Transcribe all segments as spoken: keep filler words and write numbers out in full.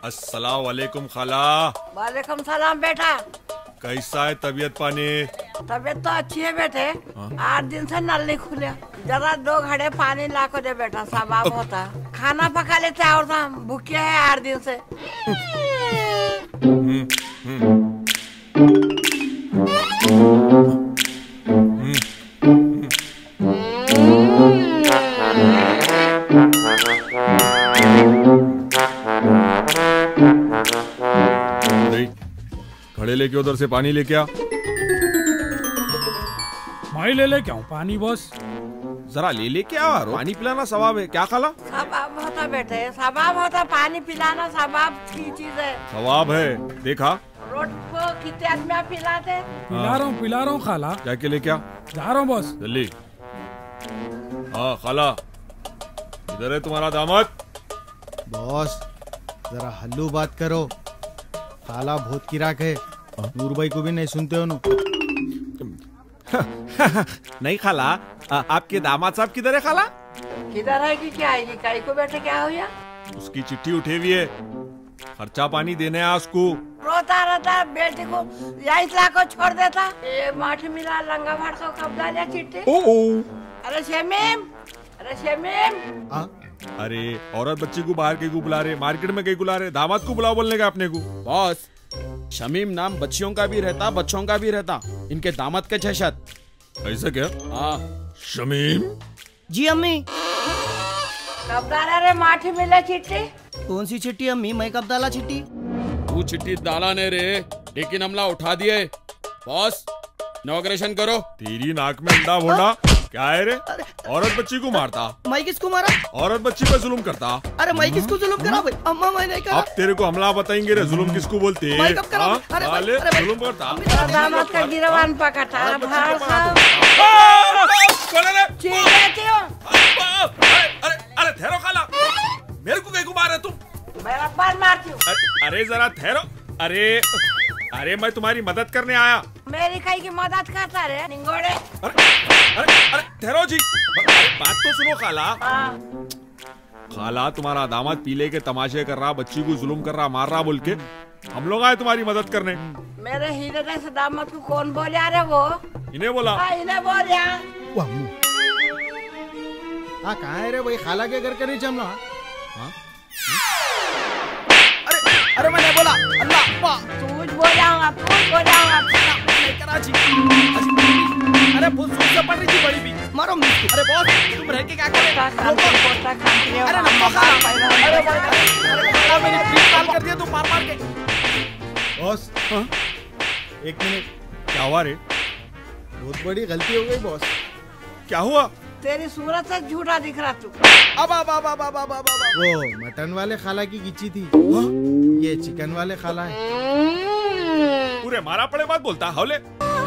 अस्सलाम वालेकुम खाला। वालेकुम सलाम बेटा। कैसा है तबीयत पानी? तबीयत तो अच्छी है बेटे। आठ दिन से नल नहीं खुले। जरा दो घड़े पानी ला को दे बेटा, सबाब होता। खाना पका लेते और तो भूखे है आठ दिन से। घड़े लेके उधर से पानी लेके आ। मैं ले ले क्या हूँ पानी बॉस? जरा ले लेके आ, पानी पिलाना सवाब है क्या खाला? सबाब होता बेटे, सबाब होता। पानी पिलाना सबाब की चीज है। सवाब है। देखा रोड को कितने आदमी पिलाते? पिला रहा हूँ पिला रहा हूँ खाला। जाके लेके आ। जा रहा हूँ बॉस। जल्दी। हाँ खाला, इधर है तुम्हारा दामाद। बॉस जरा हल्लू बात करो, खाला बहुत किराक है। नूर भाई को भी नहीं सुनते हो ना? नहीं खाला, आ, आपके दामाद साहब किधर है खाला? किधर है कि क्या आएगी? कई को बेटे क्या हुआ? उसकी चिट्ठी उठी हुई है, खर्चा पानी देने आ उसको। रोता रहता बेटे को, यही ला को छोड़ देता। ये माठी मिला लंगा भाड़ को कब्जा लिया चिट्ठी। ओ ओ। अरे शमीम, अरे शमीम। हाँ? अरे औरत बच्ची को बाहर कहीं को बुला रहे, मार्केट में कहीं बुला रहे, दामाद को बुलाओ बोलने का अपने को। बॉस शमीम नाम बच्चियों का भी रहता, बच्चों का भी रहता, इनके दामाद के छशत। ऐसा क्या? हाँ शमीम जी अम्मी। कब डाला रे माठी मिला चिट्ठी? कौन सी चिट्ठी अम्मी? मैं कब डाला चिट्ठी? तू चिट्ठी डाला ने रे, लेकिन हमला उठा दिए। बॉस इनॉग्रेशन करो। तेरी नाक में अंडा भोंडा क्या है रे? औरत बच्ची को मारता, मैं किसको मारा? औरत बच्ची पे जुल्म करता। अरे मैं किसको जुल्म करा भाई? अम्मा मैं नहीं करा। अब तेरे को हमला बताएंगे रे, जुल्म किसको बोलते हैं? मैं कब करा? हाँ? अरे भाई, साले, अरे भाई। जुल्म करता। दामाद का गिरवान पकड़ा भाड़ साहब। कौन है रे? ठीक है क्यों? अरे अरे अरे ठहरो खाला, मेरे को कहीं को मार रहे तुम? मेरा बाल मारती हूँ। अरे, अरे जरा ठहरो। अरे अरे मैं तुम्हारी मदद करने आया। मेरी कई की मदद करता रे निंगोड़े। अरे अरे अरे ठहरो जी, बात तो सुनो खाला। हाँ। खाला तुम्हारा दामाद पीले के तमाशे कर रहा, बच्ची को जुल्म कर रहा, मार रहा बोल के हम लोग आए तुम्हारी मदद करने। मेरे हीरे से दामाद को कौन बोलिया रे? वो इन्हें बोला। हाँ, इन्हें बोलिया। वाह मुँह। हाँ कहाँ है रे भाई? खाला के घर का नहीं चमला? हाँ? अरे अरे मैंने बोला अल्लाह वाह। तूच बोलाऊंगा, तूच बोलाऊंगा। कराची। अरे फुल सूट से पड़ रही थी बड़ी भी। मारो मिस्टी। अरे बॉस तुम रह के क्या करे? अरे नम्मा खा। अरे भाई अरे मैंने फ्री कॉल कर दिया तुम मार मार के। बॉस हाँ? एक मिनट, क्या हुआ रे? बहुत बड़ी गलती हो गई बॉस। क्या हुआ? तेरी सूरत से झूठा दिख रहा तू। अब अब अब अब अब अब अब वो मटन वाले खाला की गिच्ची थी, ये चिकन वाले खाला है। पूरे मारा पड़े बात बोलता हौले।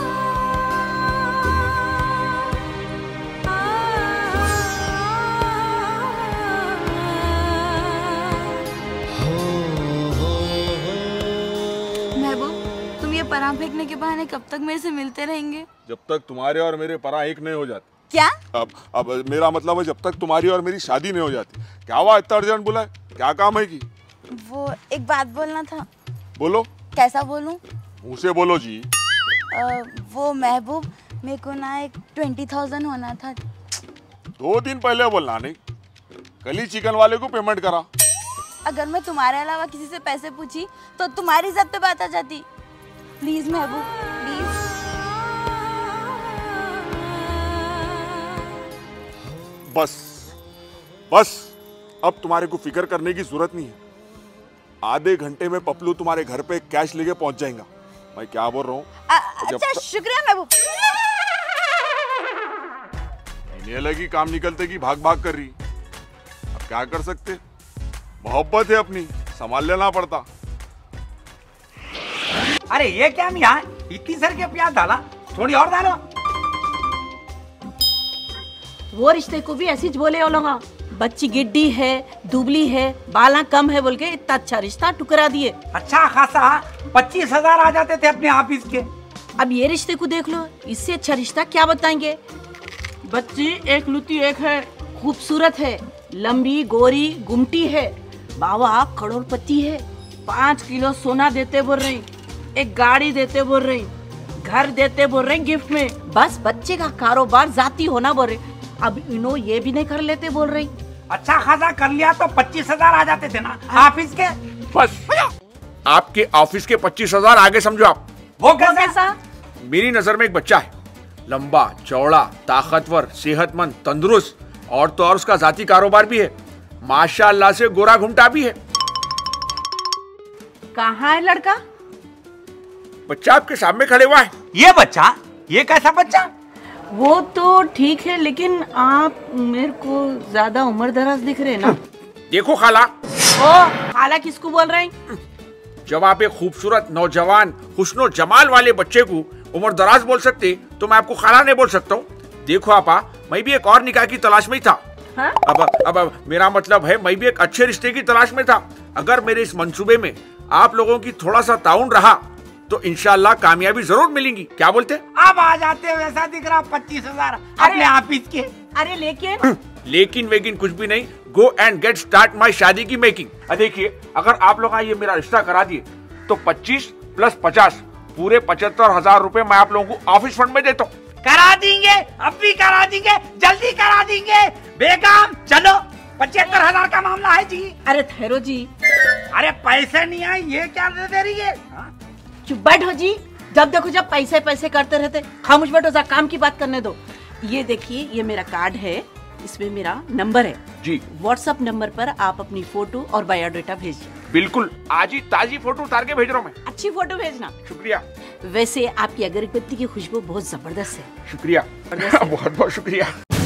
महबूब तुम ये परां फेंकने के बहाने कब तक मेरे से मिलते रहेंगे? जब तक तुम्हारे और मेरे परा एक नहीं हो जाते। क्या? अब अब मेरा मतलब है जब तक तुम्हारी और मेरी शादी नहीं हो जाती। क्या हुआ इतना अर्जेंट बुलाए? क्या काम है की? वो एक बात बोलना था। बोलो। कैसा बोलूं? मुँह से बोलो जी। आ, वो महबूब मेरे को ना एक ट्वेंटी थाउजेंड होना था। दो दिन पहले बोलना नहीं, कल ही चिकन वाले को पेमेंट करा। अगर मैं तुम्हारे अलावा किसी से पैसे पूछी तो तुम्हारी इज्जत पे बात आ जाती। Please Mehboob please. बस बस अब तुम्हारे को फिक्र करने की जरूरत नहीं है। आधे घंटे में पपलू तुम्हारे घर पे कैश लेके पहुंच जाएगा। मैं क्या बोल रहा हूँ? अच्छा शुक्रिया महबूब। इन्हें लगी काम निकलते की भाग भाग कर रही। अब क्या कर सकते, मोहब्बत है अपनी, संभाल लेना पड़ता। अरे ये क्या मियां, इतनी सर के प्याज डाला, थोड़ी और डालो। वो रिश्ते को भी ऐसी बोले लोग, बच्ची गिड्डी है, दुबली है, बाला कम है बोल के इतना अच्छा रिश्ता टुकरा दिए। अच्छा खासा पच्चीस हजार आ जाते थे अपने ऑफिस के। अब ये रिश्ते को देख लो, इससे अच्छा रिश्ता क्या बताएंगे? बच्ची एक लुती एक है, खूबसूरत है, लंबी गोरी गुमटी है, बाबा करोड़पति है, पाँच किलो सोना देते बोल रही, एक गाड़ी देते बोल रही, घर देते बोल रहे गिफ्ट में, बस बच्चे का कारोबार जाती होना बोल रहे। अब इनो ये भी नहीं कर लेते बोल रही। अच्छा खासा कर लिया तो पच्चीस हजार आ जाते थे ना ऑफिस के। बस आपके ऑफिस के पच्चीस हजार आगे समझो आप। वो कैसा? मेरी नजर में एक बच्चा है, लंबा चौड़ा ताकतवर सेहतमंद तंदुरुस्त, और तो और उसका जाती कारोबार भी है, माशाअल्लाह से गोरा घुमटा भी है। कहाँ है लड़का? बच्चा आपके सामने खड़े हुआ है। ये बच्चा? ये कैसा बच्चा? वो तो ठीक है, लेकिन आप मेरे को ज्यादा उम्र दराज दिख रहे ना। देखो खाला। ओ खाला किसको बोल रहे हैं? जब आप एक खूबसूरत नौजवान हुस्नो जमाल वाले बच्चे को उम्र दराज बोल सकते तो मैं आपको खाला नहीं बोल सकता हूँ। देखो आपा, मैं भी एक और निकाह की तलाश में ही था। हाँ? अब अब मेरा मतलब है मैं भी एक अच्छे रिश्ते की तलाश में था। अगर मेरे इस मंसूबे में आप लोगों की थोड़ा सा ताउन रहा तो इंशाल्लाह कामयाबी जरूर मिलेंगी। क्या बोलते? अब आ जाते वैसा दिख रहा पच्चीस हजार अपने ऑफिस के। अरे लेकिन लेकिन वेकिन कुछ भी नहीं। Go and get start my शादी की मेकिंग। देखिए, अगर आप लोग ये मेरा रिश्ता करा दिए तो पच्चीस प्लस पचास पूरे पचहत्तर हजार रूपए मैं आप लोगों को ऑफिस फंड में देता हूँ। करा देंगे, अब भी करा देंगे, जल्दी करा देंगे। बेगम चलो, पचहत्तर हजार का मामला है जी। अरे ठहरो जी। अरे पैसे नहीं आए, ये क्या दे रही है? चुप बैठो जी, जब देखो जब पैसे पैसे करते रहते। खामोश बैठो, जा काम की बात करने दो। ये देखिए, ये मेरा कार्ड है, इसमें मेरा नंबर है जी। व्हाट्सएप नंबर पर आप अपनी फोटो और बायोडाटा भेजिए। बिल्कुल, आज ही ताजी फोटो उतार के भेज रहा हूँ मैं। अच्छी फोटो भेजना। शुक्रिया। वैसे आपकी अगरबत्ती की खुशबू बहुत जबरदस्त है। शुक्रिया। बहुत बहुत शुक्रिया।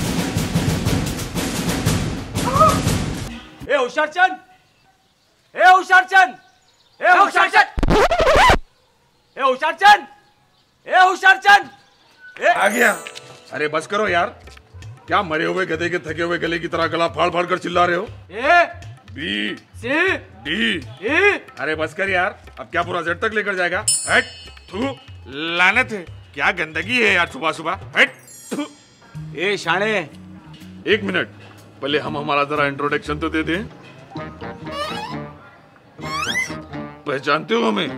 ए होशियारचंद, ए होशियारचंद, ए होशियारचंद, ए होशियारचंद, ए होशियारचंद, आ गया। अरे बस करो यार, क्या मरे हुए गधे के थके हुए गले की तरह गला फाड़ फाड़ कर चिल्ला रहे हो? A B C D A. अरे बस कर यार, अब क्या पूरा जेड तक लेकर जाएगा? हट थू, लानत है, क्या गंदगी है यार सुबह सुबह। हट थू। ए शाणे, एक मिनट, पहले हम हमारा जरा इंट्रोडक्शन तो दे दें। पहचानते हो हमें?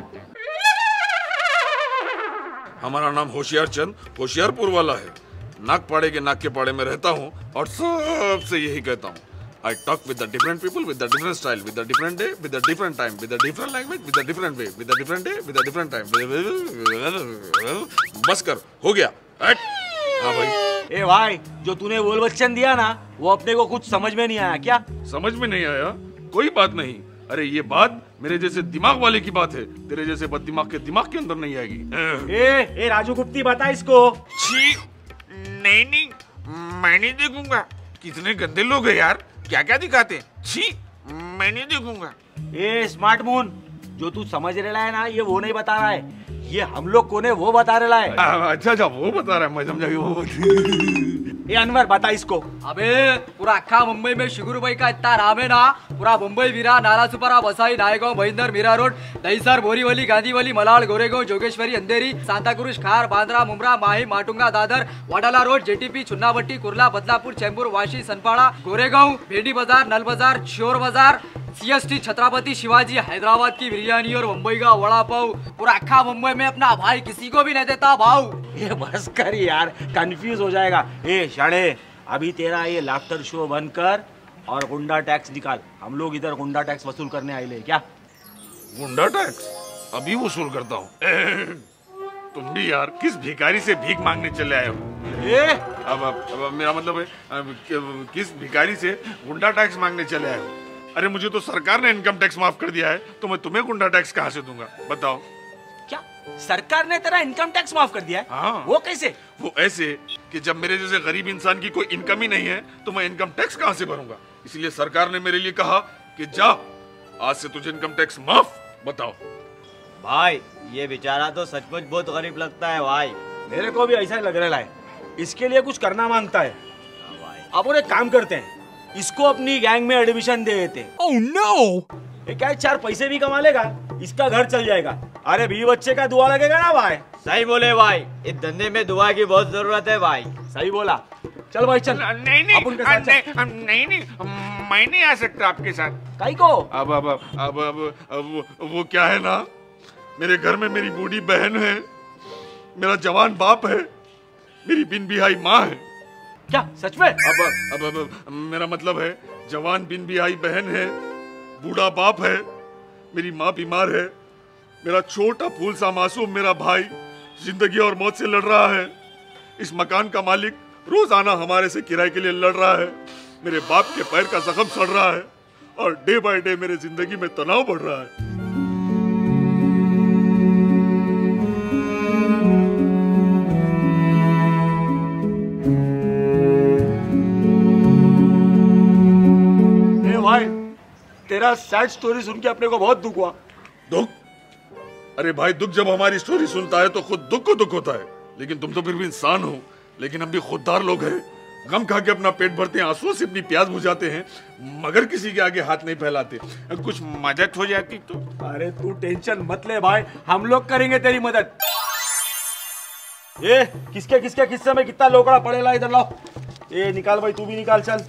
हमारा नाम होशियारचंद होशियारपुर वाला है। नाक पाड़े के नाक के पाड़े में रहता हूँ और सबसे यही कहता हूँ, I talk with the different people, with the different style, with the different day, with the different time, with the different language, with the different way, with the different day, with the different time. बस कर, हो गया। हट। हाँ भाई। ए भाई, जो तूने बोल वचन दिया ना, वो अपने को कुछ समझ में नहीं आया क्या? समझ में नहीं आया? कोई बात नहीं। अरे ये बात मेरे जैसे दिमाग वाले की बात है, तेरे जैसे बद दिमाग के दिमाग के अंदर नहीं आएगी। ए ए राजू गुप्ती, बता इसको। छी, नहीं नहीं, मैं नहीं देखूंगा। कितने गंदे लोग हैं यार, क्या क्या दिखाते हैं। छी, मैं नहीं देखूंगा। ए स्मार्ट मून, जो तू समझ रहा है ना, ये वो नहीं बता रहा है, ये हम लोग कौन है वो बता रहा है। आ, अच्छा अच्छा, वो बता रहा है, मैं समझा वो। ए अनवर, बता इसको। अबे पूरा अख्खा मुंबई में शिगुरू भाई का इतना नाम है ना, पूरा मुंबई विरा नालासुपारा वसाई नायगांव भाईंदर मीरा रोड दहीसर बोरीवली गांधीवली मलाड गोरेगांव जोगेश्वरी अंधेरी सांताक्रुज खार बांद्रा मुमरा माही माटुंगा दादर वाडाला रोड जेटीपी चुन्नावट्टी कुर्ला बदलापुर चेंबूर वाशी सनपाड़ा गोरेगांव भेंडी बाजार नल बाजार चोर बाजार सीएसटी छत्रपति शिवाजी हैदराबाद की बिरयानी और मुंबई का वड़ा पाव। पूरा अख्खा मुंबई में अपना भाई किसी को भी नहीं देता भाव। ये बस कर यार, कंफ्यूज हो जाएगा। ए शाणे, अभी तेरा ये लाफ्टर शो बंद कर और गुंडा टैक्स निकाल। हम लोग इधर गुंडा टैक्स वसूल करने आए ले क्या? गुंडा टैक्स अभी वसूल करता हूँ। तुम भी यार किस भिखारी से भीख मांगने चले आए हो? ए अब, अब, अब मेरा मतलब है, अब, किस भिखारी से गुंडा टैक्स मांगने चले आए हो? अरे मुझे तो सरकार ने इनकम टैक्स माफ कर दिया है, तो मैं तुम्हें गुंडा टैक्स कहाँ से दूंगा बताओ? क्या सरकार ने तेरा इनकम टैक्स माफ कर दिया है? हाँ। वो कैसे? वो ऐसे कि जब मेरे जैसे गरीब इंसान की कोई इनकम ही नहीं है तो मैं इनकम टैक्स कहाँ से भरूंगा। इसलिए सरकार ने मेरे लिए कहा कि जा, आज से तुझे इनकम टैक्स माफ। बताओ भाई, ये बेचारा तो सचमुच बहुत गरीब लगता है भाई। मेरे को भी ऐसा लग रहा है, इसके लिए कुछ करना मांगता है। अब और एक काम करते हैं, इसको अपनी गैंग में एडमिशन दे देते। Oh no! ये क्या चार पैसे भी कमा लेगा, इसका घर चल जाएगा। अरे बीवी बच्चे का दुआ लगेगा ना भाई। सही बोले भाई, इस धंधे में दुआ की बहुत जरूरत है भाई। सही बोला। चल भाई चल। नहीं नहीं अब उनके साथ चल। नहीं, नहीं नहीं मैं नहीं आ सकता आपके साथ। काई को? अब अब अब अब अब, अब वो क्या है ना, मेरे घर में मेरी बूढ़ी बहन है, मेरा जवान बाप है, मेरी बिन बिहाई माँ है। क्या सच में? अब अब अब, अब मेरा मतलब है जवान बिन बिहाई बहन है, बूढ़ा बाप है, मेरी माँ बीमार है, मेरा छोटा फूल सा मासूम मेरा भाई जिंदगी और मौत से लड़ रहा है, इस मकान का मालिक रोजाना हमारे से किराए के लिए लड़ रहा है, मेरे बाप के पैर का जख्म सड़ रहा है और डे बाय डे मेरे जिंदगी में तनाव बढ़ रहा है। ए भाई, तेरा सैड स्टोरी सुन के अपने को बहुत दुख हुआ। दुख? अरे भाई, दुख जब हमारी स्टोरी सुनता है तो खुद दुख को दुख होता है, लेकिन तुम तो फिर भी इंसान हो, लेकिन हम भी खुददार लोग हैं। गम खा के अपना पेट भरते हैं, आंसुओं से अपनी प्यास बुझाते हैं, मगर किसी के आगे हाथ नहीं फैलाते। कुछ मदद हो जाती तो। अरे तू टेंशन मत ले भाई, हम लोग करेंगे तेरी मदद। ये किसके किसके किस्से में कितना लोकड़ा पड़ेला, इधर लाओ। ये निकाल भाई, तू भी निकाल चल।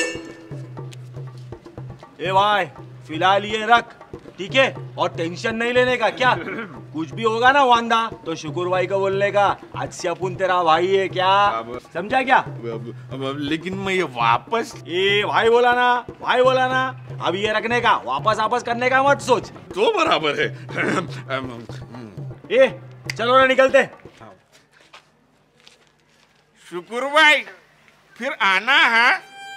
ए भाई फिलहाल ये रख, ठीक है? और टेंशन नहीं लेने का, क्या कुछ भी होगा ना वांदा तो शुक्र भाई को बोलने का, आज से अपन तेरा भाई है, क्या समझा क्या? अब, अब, लेकिन मैं ये वापस ए भाई बोला ना, भाई बोला ना, अब ये रखने का, वापस वापस करने का मत सोच। तो बराबर है। ए चलो ना निकलते। शुक्र भाई फिर आना है।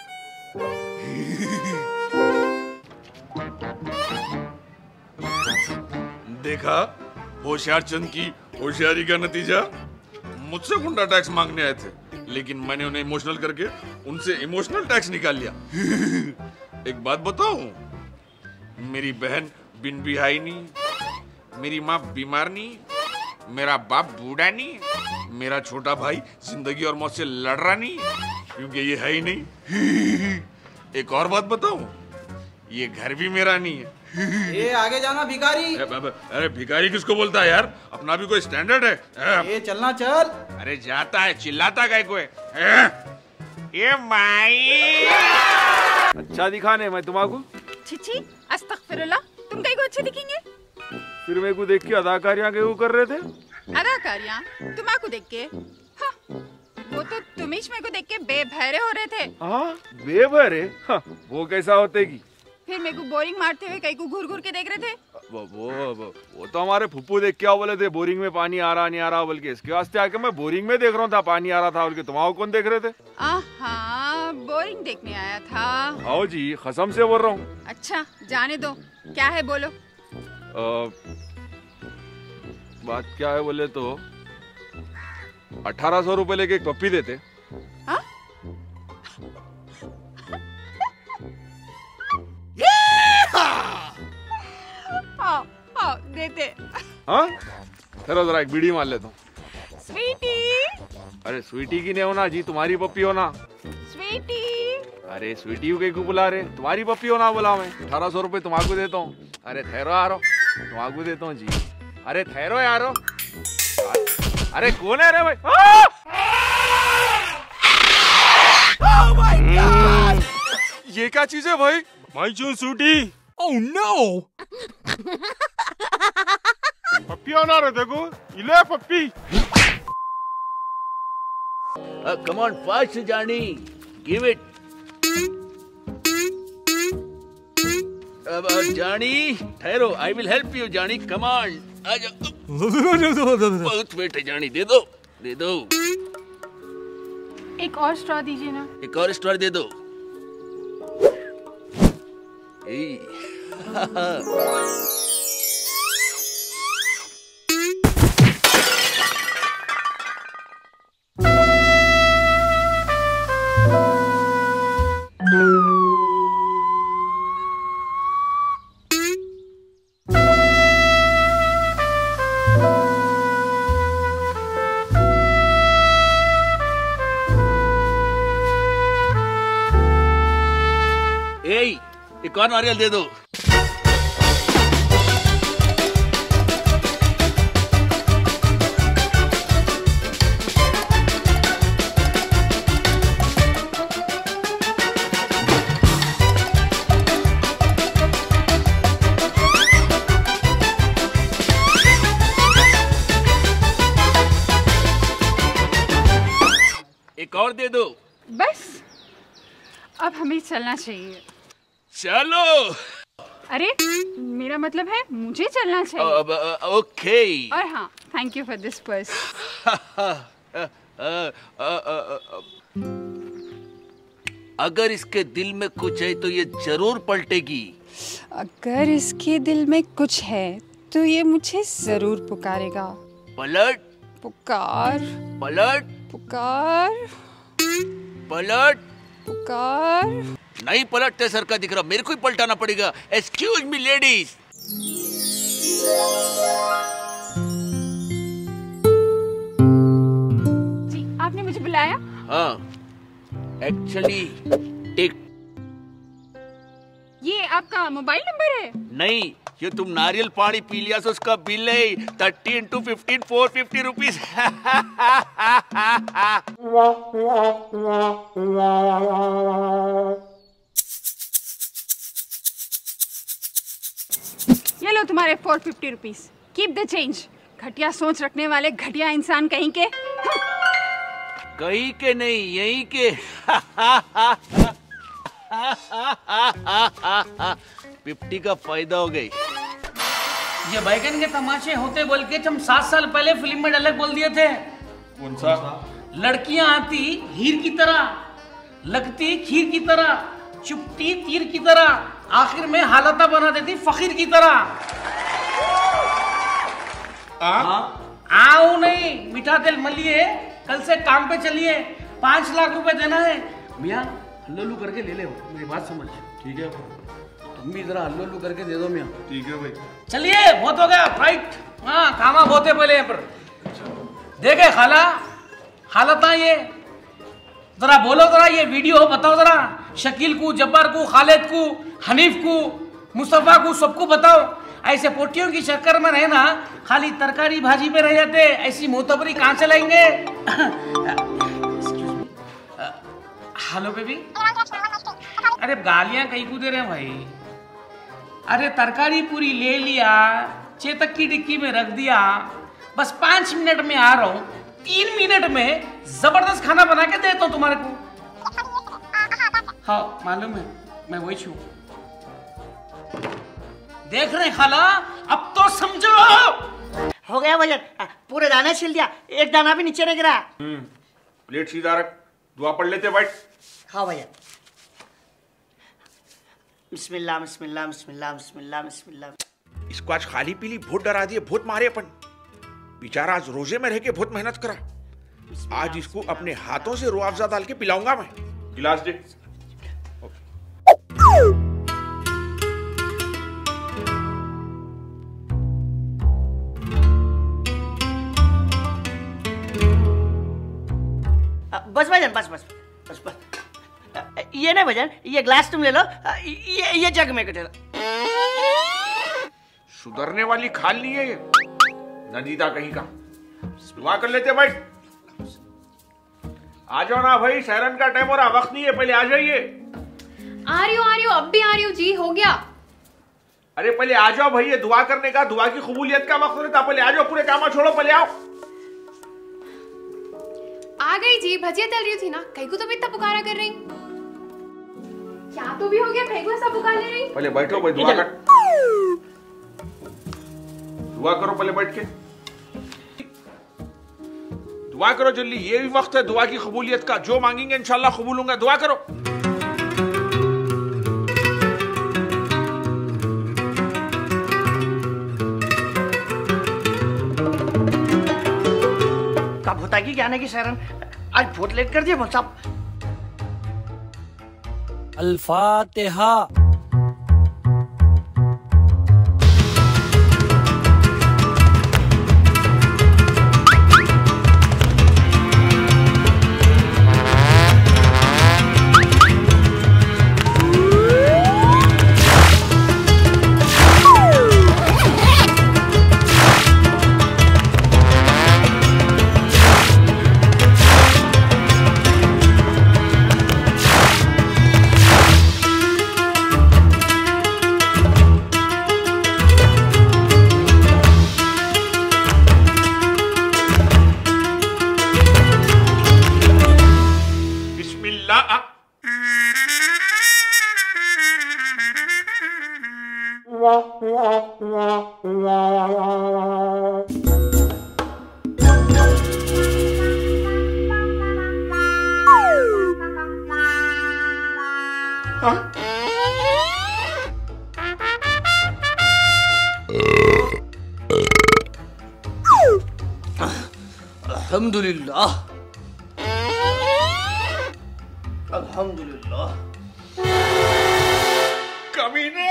देखा होशियार चंद की होशियारी का नतीजा। मुझसे गुंडा टैक्स मांगने आए थे, लेकिन मैंने उन्हें इमोशनल करके उनसे इमोशनल टैक्स निकाल लिया। एक बात बताऊं, मेरी बहन बिन बिहाई नहीं, मेरी माँ बीमार नहीं, मेरा बाप बूढ़ा नहीं, मेरा छोटा भाई जिंदगी और मौत से लड़ रहा नहीं, क्योंकि ये है ही नहीं। एक और बात बताऊं, ये घर भी मेरा नहीं है। ये आगे जाना भिखारी। अरे भिखारी किसको बोलता है यार, अपना भी कोई स्टैंडर्ड है। ये चलना चल। अरे जाता है, चिल्लाता काय को है? ये माई अच्छा दिखाने मैं तुम्हारा छिछी अस्तगफिरुल्लाह, तुम कहीं को अच्छे दिखेंगे? फिर मेरे को देख के अदाकारियां के वो कर रहे थे। अदाकारियां तुम्हारा देख के? हाँ, वो तो तुम ही मेरे को देख के बेभरे हो रहे थे। हाँ बेभरे? हाँ, वो कैसा होते की? फिर मेरे को बोरिंग मारते हुए कहीं को घूर घूर के देख रहे थे। वो वो वो, वो तो हमारे फुप्पू देख क्या बोले थे, बोरिंग में पानी आ रहा नहीं आ रहा बोल के, इसके वास्ते आके मैं बोरिंग में देख रहा था पानी आ रहा था बोल के। तुम्हारा कौन देख रहे थे? हाँ, बोरिंग देखने आया था। आओ जी, कसम से बोल रहा हूँ। अच्छा जाने दो, क्या है बोलो। आ, बात क्या है बोले तो अठारह सौ रुपए लेके एक पप्पी देते। हाँ? आओ, आओ, देते। हाँ? चलो जरा एक बीड़ी मार लेता हूँ। स्वीटी। अरे स्वीटी की नहीं होना जी, तुम्हारी पप्पी होना। स्वीटी। अरे स्वीटी को क्यों बुला रहे, तुम्हारी पप्पी होना बोला मैं। अठारह सौ रुपए तुम्हारे देता हूँ। अरे ठहरो यारो, तुम्हारे देता हूँ जी। अरे ठहरो यारो। अरे कौन है रे भाई? Oh my God! ये क्या चीज है भाई? भाई चूं सूटी। Oh no! पप्पी होना रे, देखो इले पप्पी। Uh, come on, fast, Johnny. Give it. Uh, uh, Johnny, ठहरो. I will help you, Johnny. Come on. आ जाओ. बहुत वेट है Johnny. दे दो, दे दो. एक और स्ट्रॉ दीजिए ना। एक और स्ट्रॉ दे दो. ए. एक और नारियल दे दो. हमें चलना चाहिए। चलो। अरे मेरा मतलब है मुझे चलना चाहिए। ओके। और हाँ, thank you for this purse. अगर इसके दिल में कुछ है तो ये जरूर पलटेगी। अगर इसके दिल में कुछ है तो ये मुझे जरूर पुकारेगा। पलट। पुकार। पलट। पुकार। पलट। पुकार। नहीं पलटते सर का दिख रहा, मेरे को ही पलटाना पड़ेगा। Excuse me ladies. जी आपने मुझे बुलाया? हाँ एक्चुअली टेक। ये आपका मोबाइल नंबर है? नहीं, ये तुम नारियल पानी पी लिया तो उसका बिल है thirty into fifteen four fifty rupees. ये लो तुम्हारे four fifty rupees. Keep the change. घटिया सोच रखने वाले घटिया इंसान कहीं के। कहीं के नहीं, यहीं के। फिफ्टी का फायदा हो गई। ये बैगन के तमाशे होते बोल के हम सात साल पहले फिल्म में डायलॉग बोल दिए थे। कौन सा? लड़कियां आती हीर की तरह, लगती खीर की तरह, चुपती तीर की तरह, आखिर में हालता बना देती फकीर की तरह। आओ नहीं, मीठा तेल मलिए, कल से काम पे चलिए, पांच लाख रुपए देना है। मियाँ हल्लू करके ले ले, मेरी बात समझ। ठीक है, तुम भी जरा हल्लू करके दे दो मियाँ। ठीक है भाई। चलिए, बहुत हो गया फ्राइट। हाँ कामा बहुत है पहले यहाँ पर। देखे खाला हालत ये, जरा बोलो, जरा ये वीडियो बताओ, जरा शकील को, जब्बार को, खालिद को, हनीफ को, मुस्तफा को, सबको बताओ। ऐसे पोटियों की चक्कर में रहना, खाली तरकारी भाजी पे रह जाते, ऐसी मोतबरी कहाँ चलाएंगे? Hello baby. अरे गालियां कहीं को दे रहे हैं भाई? अरे तरकारी पूरी ले लिया, चेतक की डिक्की में रख दिया, बस पांच मिनट में आ रहा हूँ। तीन मिनट में जबरदस्त खाना बना के देता हूँ तुम्हारे को। हाँ मालूम है, मैं वही छू। देख रहे खाला, अब तो समझो। हो गया वजन, पूरे दाने छिल दिया, एक दाना भी नीचे नहीं गिरा। प्लेट सीधा रख, दुआ पढ़ लेते बैठ। हाँ भैया। बिस्मिल्लाह बिस्मिल्लाह बिस्मिल्लाह बिस्मिल्लाह बिस्मिल्लाह। इसको आज खाली पीली बहुत डरा दिए, बहुत मारे अपन। बेचारा आज रोजे में रह के बहुत मेहनत करा। आज इसको अपने हाथों से रूह अफ़ज़ा डाल के पिलाऊंगा मैं। गिलास दे। बस भजन, बस बस बस बस। ये नहीं भजन, ये ग्लास तुम ले लो, ये ये जग में कटे। सुधरने वाली खाल नहीं है ये, नदीदा कहीं का। दुआ कर लेते भाई। आ जाओ ना भाई, सहरन का टाइम हो रहा, वक्त नहीं है, पहले आ जाइए। आ रही हूँ आ रही हूँ, अब भी आ रही हूँ जी, हो गया। अरे पहले आ जाओ भाई, ये दुआ करने का, दुआ की कबूलियत का वक्त रहता। पहले आ जाओ, पूरे काम छोड़ो, पहले आओ। आ गई जी, भजिया तल रही थी ना, कहीं को तो भी इतना पुकारा कर रही। क्या तो भी हो गया, कहीं को ऐसा पुकार ले रही। पहले बैठो भाई, दुआ कर, दुआ करो पहले बैठ के। दुआ करो जल्दी, ये भी वक्त है दुआ की कबूलियत का। जो मांगेंगे इंशाल्लाह कबूल होगा। दुआ करो। कब होता है कि क्या नहीं कि सहरन आज बहुत लेट कर दिया बहुत साहब। अल-फातिहा। अल्हम्दुलिल्लाह अल्हम्दुलिल्लाह। कमीने!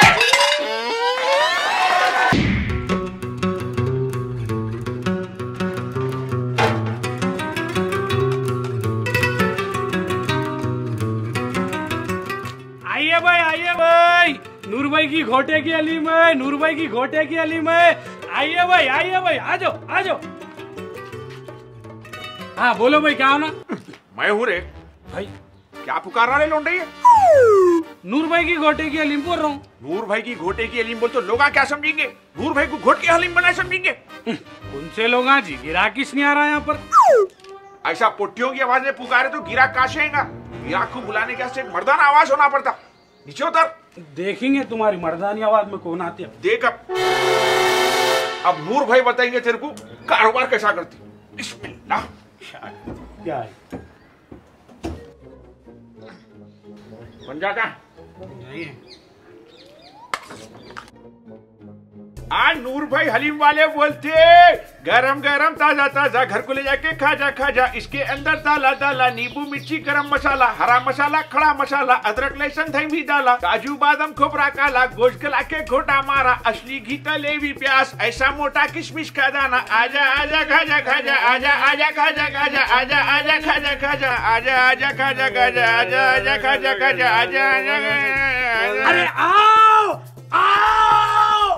आइए भाई, आइए भाई, नूर भाई की घोटे की अली में, नूर भाई की घोटे की अली में। आइए भाई, आइए भाई, आ जाओ, आ जाओ। हाँ बोलो भाई, क्या होना? मैं हूँ रे भाई। क्या पुकार रहा रे लौंडे? नूर भाई की घोटे की हलीम बोल रहा हूँ। नूर भाई की घोटे की हलीम बोल तो लोग क्या समझेंगे? नूर भाई को घोट के हलीम बना समझेंगे? उनसे लोग जी गिराक किस नहीं आ रहा यहाँ पर? ऐसा पुट्टियों की आवाज में पुकारे तो गिराक कहाँ से आएगा? गिराक को बुलाने के वास्ते मर्दाना आवाज होना पड़ता। नीचे उतर। देखेंगे तुम्हारी मर्दानी आवाज में कौन आती है। देख अब अब नूर भाई बताएंगे तेरे को कारोबार कैसा करती। बिस्मिल्लाह। क्या है? बन जाता आज नूर भाई हलीम वाले बोलते गरम गरम ताजा ताजा घर को ले जाके खाजा खाजा। इसके अंदर डाला डाला नींबू मिर्ची गरम मसाला हरा मसाला खड़ा मसाला अदरक लहसुन दही भी डाला काजू बादाम खोपरा काला गोश्त गला के घोटा मारा असली घी तले भी प्यास ऐसा मोटा किशमिश का दाना। आजा आजा खाजा खाजा आजा आजा खाजा खाजा आजा आजा खाजा खाजा आजा आजा खाजा खाजा आजा आजा खाजा खाजा आजा आजा। अरे आओ आओ।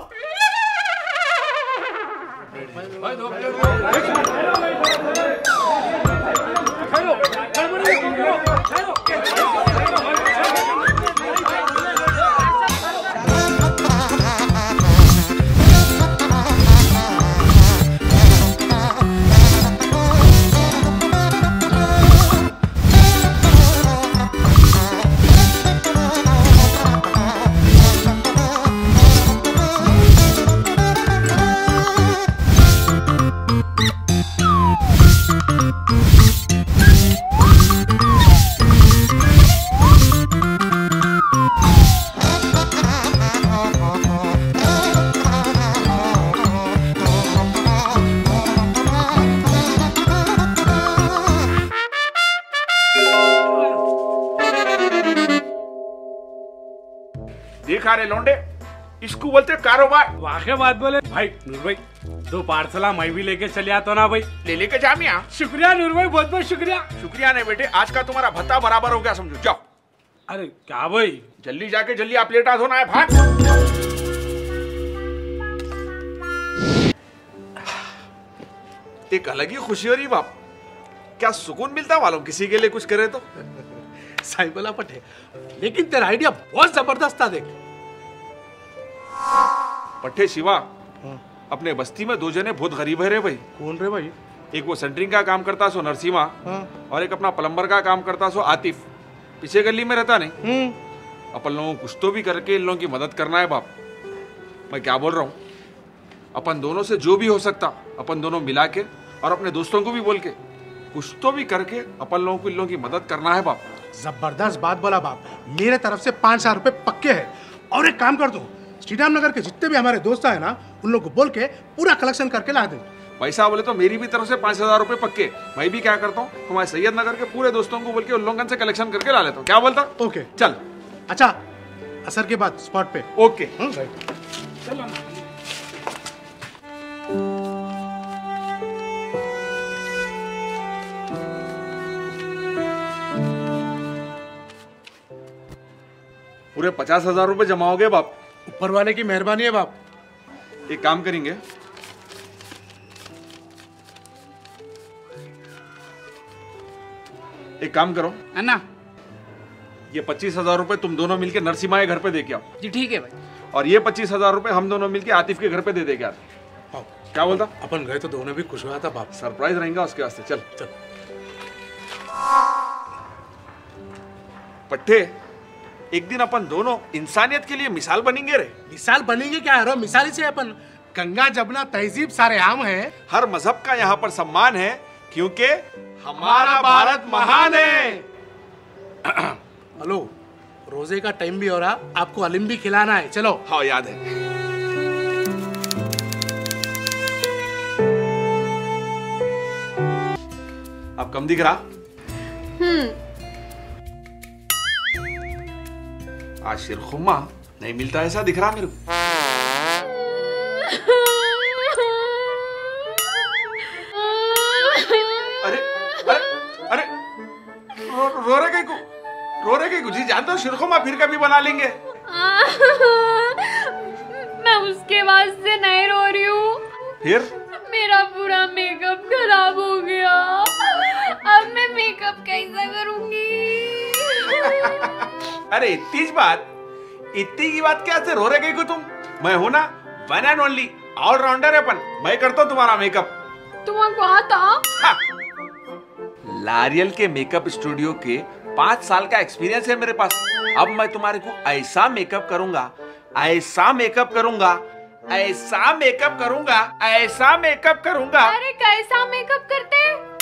देखा रे लौंडे इसको बोलते कारोबार। वाकई बात बोले भाई। नूर भाई दो पार्सला मैं भी लेके चले आता ना भाई। ले लेके जामिया। शुक्रिया नूर भाई, बहुत बहुत शुक्रिया। शुक्रिया नहीं बेटे, आज का तुम्हारा भत्ता बराबर हो गया समझो। जाओ। अरे क्या भाई? जल्दी जाके जल्दी आप प्लेटा धोना है। भाग। एक अलग ही खुशी हो रही बाप। क्या सुकून मिलता मालूम किसी के लिए कुछ करे तो। सही बोला पटे, लेकिन तेरा आइडिया बहुत जबरदस्त था। देख पट्टे शिवा, अपने बस्ती में दो जने बहुत गरीब है रे भाई। कौन रे भाई? एक वो सेंटरिंग का काम करता सो नरसिम्हा, और एक अपना प्लम्बर का काम करता सो आतिफ। पीछे गली में रहता नहीं। अपन लोगों को कुछ तो भी करके इन लोगों की मदद करना है बाप। मैं क्या बोल रहा हूँ, अपन दोनों से जो भी हो सकता अपन दोनों मिला के और अपने दोस्तों को भी बोल के कुछ तो भी करके अपन लोगों को इन लोगों की मदद करना है बाप। जबरदस्त बात बोला बाप। मेरे तरफ से पांच हजार रुपए पक्के हैं। और एक काम कर दो, श्रीराम नगर के जितने भी हमारे दोस्त हैं ना, उन लोग को बोल के पूरा कलेक्शन करके ला दे। पैसा बोले तो मेरी भी तरफ से पांच हजार रुपए पक्के। मैं भी क्या करता हूँ, हमारे सैयद नगर के पूरे दोस्तों को बोल के उन लोगों से कलेक्शन करके ला लेता हूँ। क्या बोलता? ओके चल। अच्छा, असर के बाद स्पॉट पे। ओके चलो ना। पूरे पचास हजार रुपए जमा हो गए बाप। ऊपर वाले की मेहरबानी है बाप। एक काम करेंगे, एक काम करो अन्ना, ये पच्चीस हजार रुपए तुम दोनों मिलके नरसिम्हा के घर पे दे के आओ। जी ठीक है भाई। और ये पच्चीस हजार रुपए हम दोनों मिलके आतिफ के घर पे दे देंगे। क्या बोलता? अपन गए तो दोनों भी खुश हुआ था बाप। सरप्राइज रहेगा उसके वास्ते। चल चल। पट्टे एक दिन अपन दोनों इंसानियत के लिए मिसाल बनेंगे रे। मिसाल बनेंगे क्या है? मिसाल से अपन गंगा जमुना तहजीब सारे आम है। हर मजहब का यहाँ पर सम्मान है क्योंकि हमारा भारत महान है। हेलो, रोजे का टाइम भी हो रहा, आपको अलिम भी खिलाना है। चलो। हाँ याद है। अब कम दिख रहा? हम्म। आज शिरखुरमा नहीं मिलता ऐसा दिख रहा मेरे को। अरे अरे अरे रो, रो रहे कहीं को रो रहे कहीं को जी जानते हो शिरखुरमा फिर कभी बना लेंगे। मैं उसके वास्ते नहीं रो रही हूँ। फिर मेरा पूरा मेकअप खराब हो गया, अब मैं मेकअप कैसे करूंगी? अरे इतनी बात इतनी की बात क्या से रो रहे गई को तुम? मैं हूं ना, वन एंड ओनली ऑलराउंडर है अपन, मैं करता हूँ तुम्हारा मेकअप। तुम्हारा को आता? लारियल के मेकअप स्टूडियो के पांच साल का एक्सपीरियंस है मेरे पास। अब मैं तुम्हारे को ऐसा मेकअप करूंगा, ऐसा मेकअप करूंगा, ऐसा मेकअप करूंगा, ऐसा मेकअप करूंगा। अरे कैसा मेकअप करते?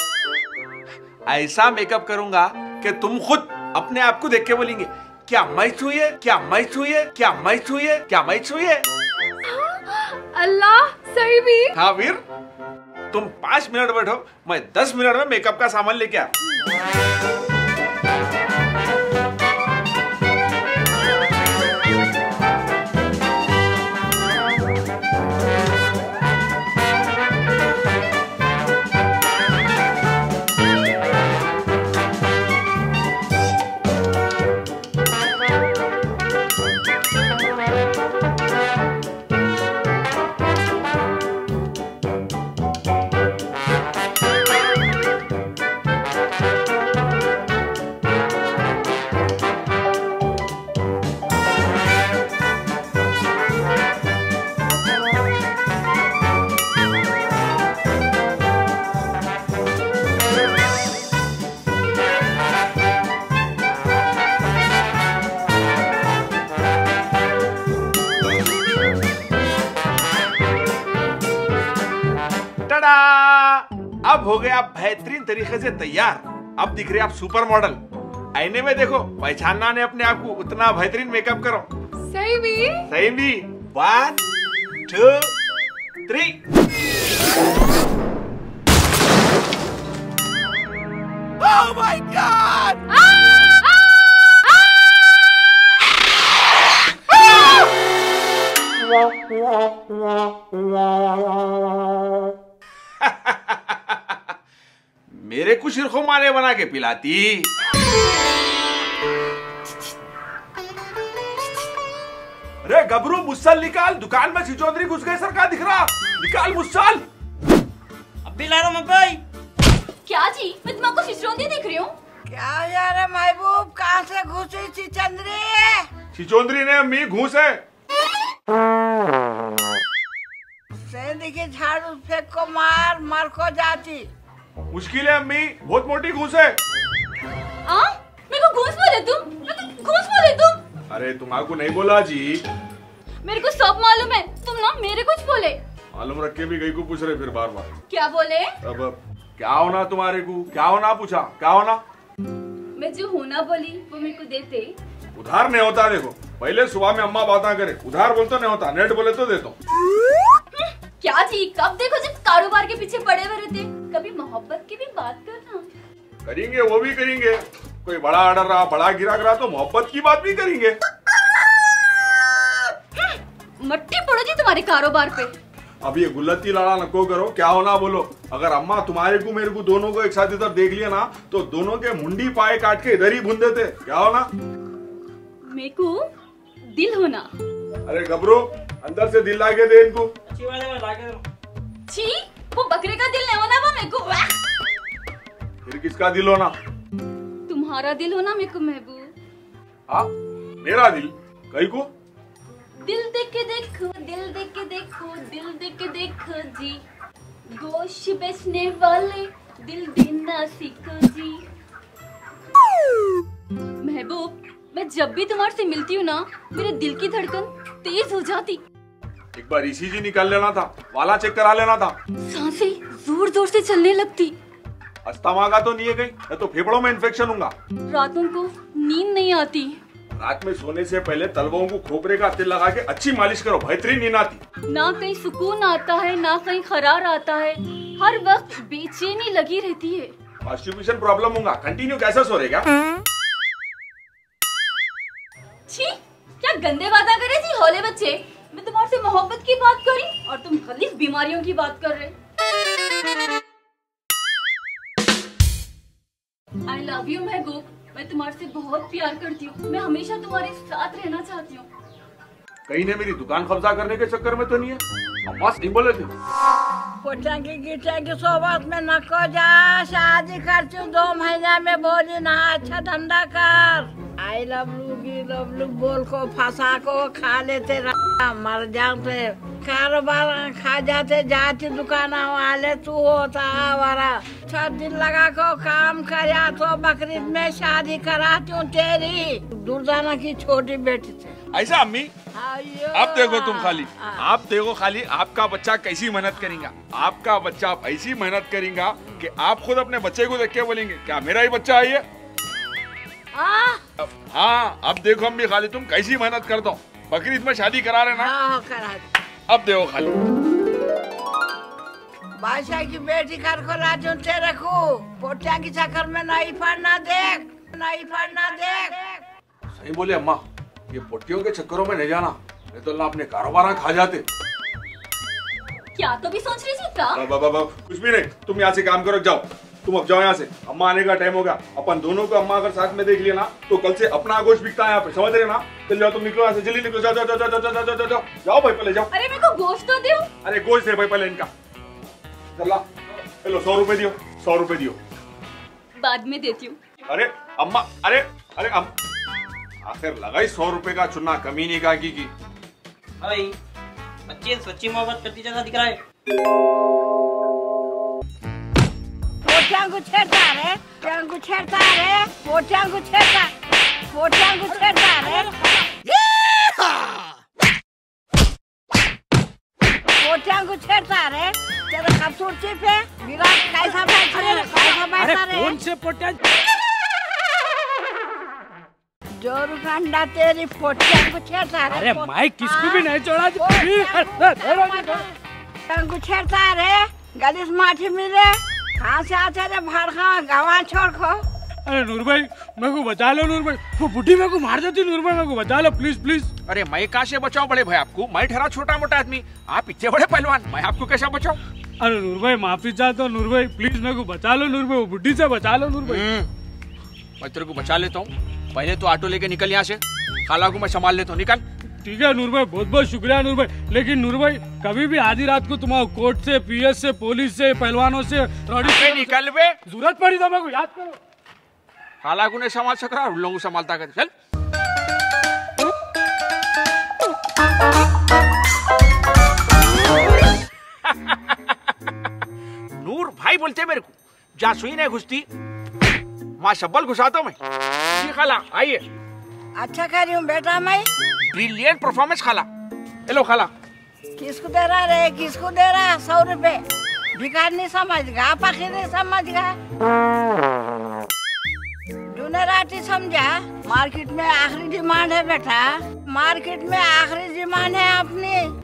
ऐसा मेकअप करूंगा कि तुम खुद अपने आप को देख के बोलेंगे क्या मैं छुई है, क्या मैं छुई है, क्या मैं छुई है, क्या मैं छुई है। अल्लाह, सही भी। हाँ वीर, तुम पांच मिनट बैठो, मैं दस मिनट में मेकअप का सामान लेके आ। अब हो गया बेहतरीन तरीके से तैयार। अब दिख रहे आप सुपर मॉडल। आईने में देखो, पहचानना ने अपने आप को, उतना बेहतरीन मेकअप करो। सही भी सही भी। One two three. Oh my God! मेरे को शिरखुमारे बना के पिलाती। अरे गबरू, मुस्सल निकाल, दुकान में छिचौधरी घुस गए सर, का दिख रहा? निकाल मुस्सल। अब भी ला रहा हूं भाई। क्या जी, मैं तुमको छिचौंधी दिख रही हूँ? क्या यार महबूब, कहाँ से घुसी छिचौंधी? छिचौंधी ने अम्मी घूस है। सेंधी के झाड़ू फेंक को मार, मार को जाती। मुश्किल है अम्मी, बहुत मोटी घूस है। आ? मेरे को घूस बोले तुम? मेरे को घूस बोले तुम? अरे तुम्हारे नहीं बोला जी। मेरे को सब मालूम है, तुम ना मेरे कुछ बोले। मालूम रख के भी गई को पूछ रहे फिर बार बार। क्या बोले? अब क्या होना तुम्हारे को, क्या होना पूछा, क्या होना? मैं जो होना बोली वो मेरे को देते। उधार नहीं होता, देखो पहले सुबह में अम्मा बातें करे, उधार बोलते नहीं होता, नेट बोले तो देता हूँ। क्या जी, कब देखो जब कारोबार के पीछे पड़े हुए रहते, कभी मोहब्बत की भी बात करना। करेंगे, वो भी करेंगे। कोई बड़ा ऑर्डर रहा, बड़ा गिराक रहा तो मोहब्बत की बात भी करेंगे। मट्टी पड़ो जी तुम्हारे कारोबार पे। अब ये गुल्लती लड़ा नको करो, क्या होना बोलो। अगर अम्मा तुम्हारे को मेरे को दोनों को एक साथ इधर देख लिया ना तो दोनों के मुंडी पाए काट के इधर ही भून देते। क्या होना? मेरे को दिल होना। अरे गबरू, अंदर से दिल लाके दे इनको। छी, वो बकरे का दिल नहीं होना वो मेरे को। फिर किसका दिल होना? तुम्हारा दिल होना मेरे को महबूब। हाँ, मेरा दिल कहीं को? दिल देख के देखो, दिल देख के देखो, दिल देख के देखो जी, गोश्त बेचने वाले दिल देना सीखो जी। महबूब, मैं जब भी तुम्हारे से मिलती हूँ ना, मेरे दिल की धड़कन तेज हो जाती। एक बार ईसीजी निकाल लेना था, वाला चेक करा लेना था। सांसें जोर जोर से चलने लगती। अस्थमा का तो नहीं है कहीं, तो फेफड़ों में इन्फेक्शन होगा। रातों को नींद नहीं आती। रात में सोने से पहले तलवों को खोपरे का तेल लगा के अच्छी मालिश करो, बेहतरीन नींद आती। ना कहीं सुकून आता है, ना कहीं खरार आता है, हर वक्त बेचैनी लगी रहती है। कॉन्स्टिपेशन प्रॉब्लम होगा, कंटिन्यू कैसे सो रहेगा? छी, क्या गंदे बातें करे जी होले बच्चे। मैं तुम्हारे से मोहब्बत की बात करी और तुम खलीफ बीमारियों की बात कर रहे। आई लव यू महबूब, मैं तुम्हारे से बहुत प्यार करती हूँ। मैं हमेशा तुम्हारे साथ रहना चाहती हूँ। कहीं ने मेरी दुकान कब्जा करने के चक्कर में तो नहीं है? अम्मा नहीं बोले थे। पोटांगी गिटांगी सोबत में न को जा, शादी कर चु दो महीना में बोली ना, अच्छा धंधा कर। आई लव यू गी लव यू बोल को फंसा को खा लेते, मर जाते। कारोबार खा जाते, जाती दुकान वाले तू होता हमारा। छह दिन लगा को काम करया तो बकरीद में शादी कराती हूँ तेरी दुर्दाना की छोटी बेटी से। ऐसा अम्मी? अब देखो तुम खाली, आप देखो खाली आपका बच्चा कैसी मेहनत करेगा। आपका बच्चा ऐसी मेहनत करेगा कि आप खुद अपने बच्चे को देख के बोलेंगे क्या मेरा ही बच्चा है ये? हाँ, अब देखो अम्मी खाली तुम कैसी मेहनत करता हूँ। बकरीद में शादी करा रहे ना? हाँ, करा। अब देखो खाली बादशाह की बेटी कर को लाजूं तेरे को पोटिया की चक्कर में नहीं पड़ना देख, नहीं पड़ना देख। सही बोले अम्मा, ये पोटियों के चक्करों में नहीं जाना, नहीं तो अल्लाह अपने कारोबार खा जाते। क्या तो भी सोच रही थी क्या? बा, बा, बा, कुछ भी नहीं, तुम यहाँ से काम करो, जाओ तुम अब जाओ यहाँ से। अम्मा आने का टाइम होगा, अपन दोनों को अम्मा अगर साथ में देख लिया ना तो कल से अपना गोश्त बिकता है यहाँ पे, समझ रहे ना? चल जाओ तुम, निकलो यहाँ से, जल्दी निकलो, जाओ जाओ जाओ जाओ जाओ जाओ जाओ जाओ जाओ भाई, पहले जाओ। अरे मेरे को गोश्त तो दो। अरे गोश्त है भाई पहले इनका। चला चलो, सौ रुपए दियो, सौ रुपए दियो। बाद में देती हूँ। अरे अम्मा, अरे अरे अम आखिर लगाई सौ रुपए का चुना, कमी नहीं का की की। भाई बच्चे सच्ची मोहब्बत करती जैसा दिख रहा है। पोटियांगु छेड़ता रे, पोटियांगु छेड़ता रे, पोटियांगु छेड़ता, पोटियांगु छेड़ता रे, पोटियांगु छेड़ता रे। तेरे खूबसूरती पे विराट कैसा बैठा रे, कैसा बैठा रे? कौन से पोटिया? जोरू कंडा तेरी पोटियांगु छेड़ता रे। अरे माइक किसको भी नहीं छोड़ा। पोटियांगु छेड़ता रे, गलीस माठी मिले। कहाँ से आते रे भाड़खा गाँव छोड़ को? अरे नूर भाई मेरे को बचा लो, नूर भाई वो बुढ़ी मेरे को मार देती। नूर भाई मेरे को बचा लो प्लीज प्लीज। अरे मैं कहाँ से बचाऊं बड़े भाई आपको? मैं ठहरा छोटा मोटा आदमी, आप इतने बड़े पहलवान, मैं आपको कैसा बचाऊं? अरे नूर भाई माफी चाहता हूँ नूर भाई, प्लीज मेरे को बचा लो नूर भाई, वो बुढ़ी से बचा लो नूर भाई। मैं तेरे को बचा लेता हूँ, पहले तो ऑटो लेके निकल यहाँ से, खाला को मैं संभाल लेता हूँ, निकल। ठीक है नूर भाई, बहुत बहुत शुक्रिया नूर भाई। लेकिन नूर भाई कभी भी आधी रात को तुम्हारा कोर्ट से, पीएस से, पुलिस से, पहलवानों से से निकल बे, जरूरत पड़ी तो मेरे को याद करो। खाला को नहीं संभाल सक रहा, उन लोगों को संभालता कर। चल नूर भाई बोलते मेरे को, जा सुई नहीं घुसती, माँ शब्बल घुसाता हूँ मैं। जी खाला आइए। अच्छा कर रही हूँ बेटा मैं। ब्रिलियंट परफॉर्मेंस खाला। हेलो खाला। किसको दे रहा रे, किसको दे रहा? सौ रुपए भिखार नहीं समझगा, फकीर नहीं समझगा, जुनेराती समझा। मार्केट में आखिरी डिमांड है बेटा, मार्केट में आखिरी डिमांड है अपनी।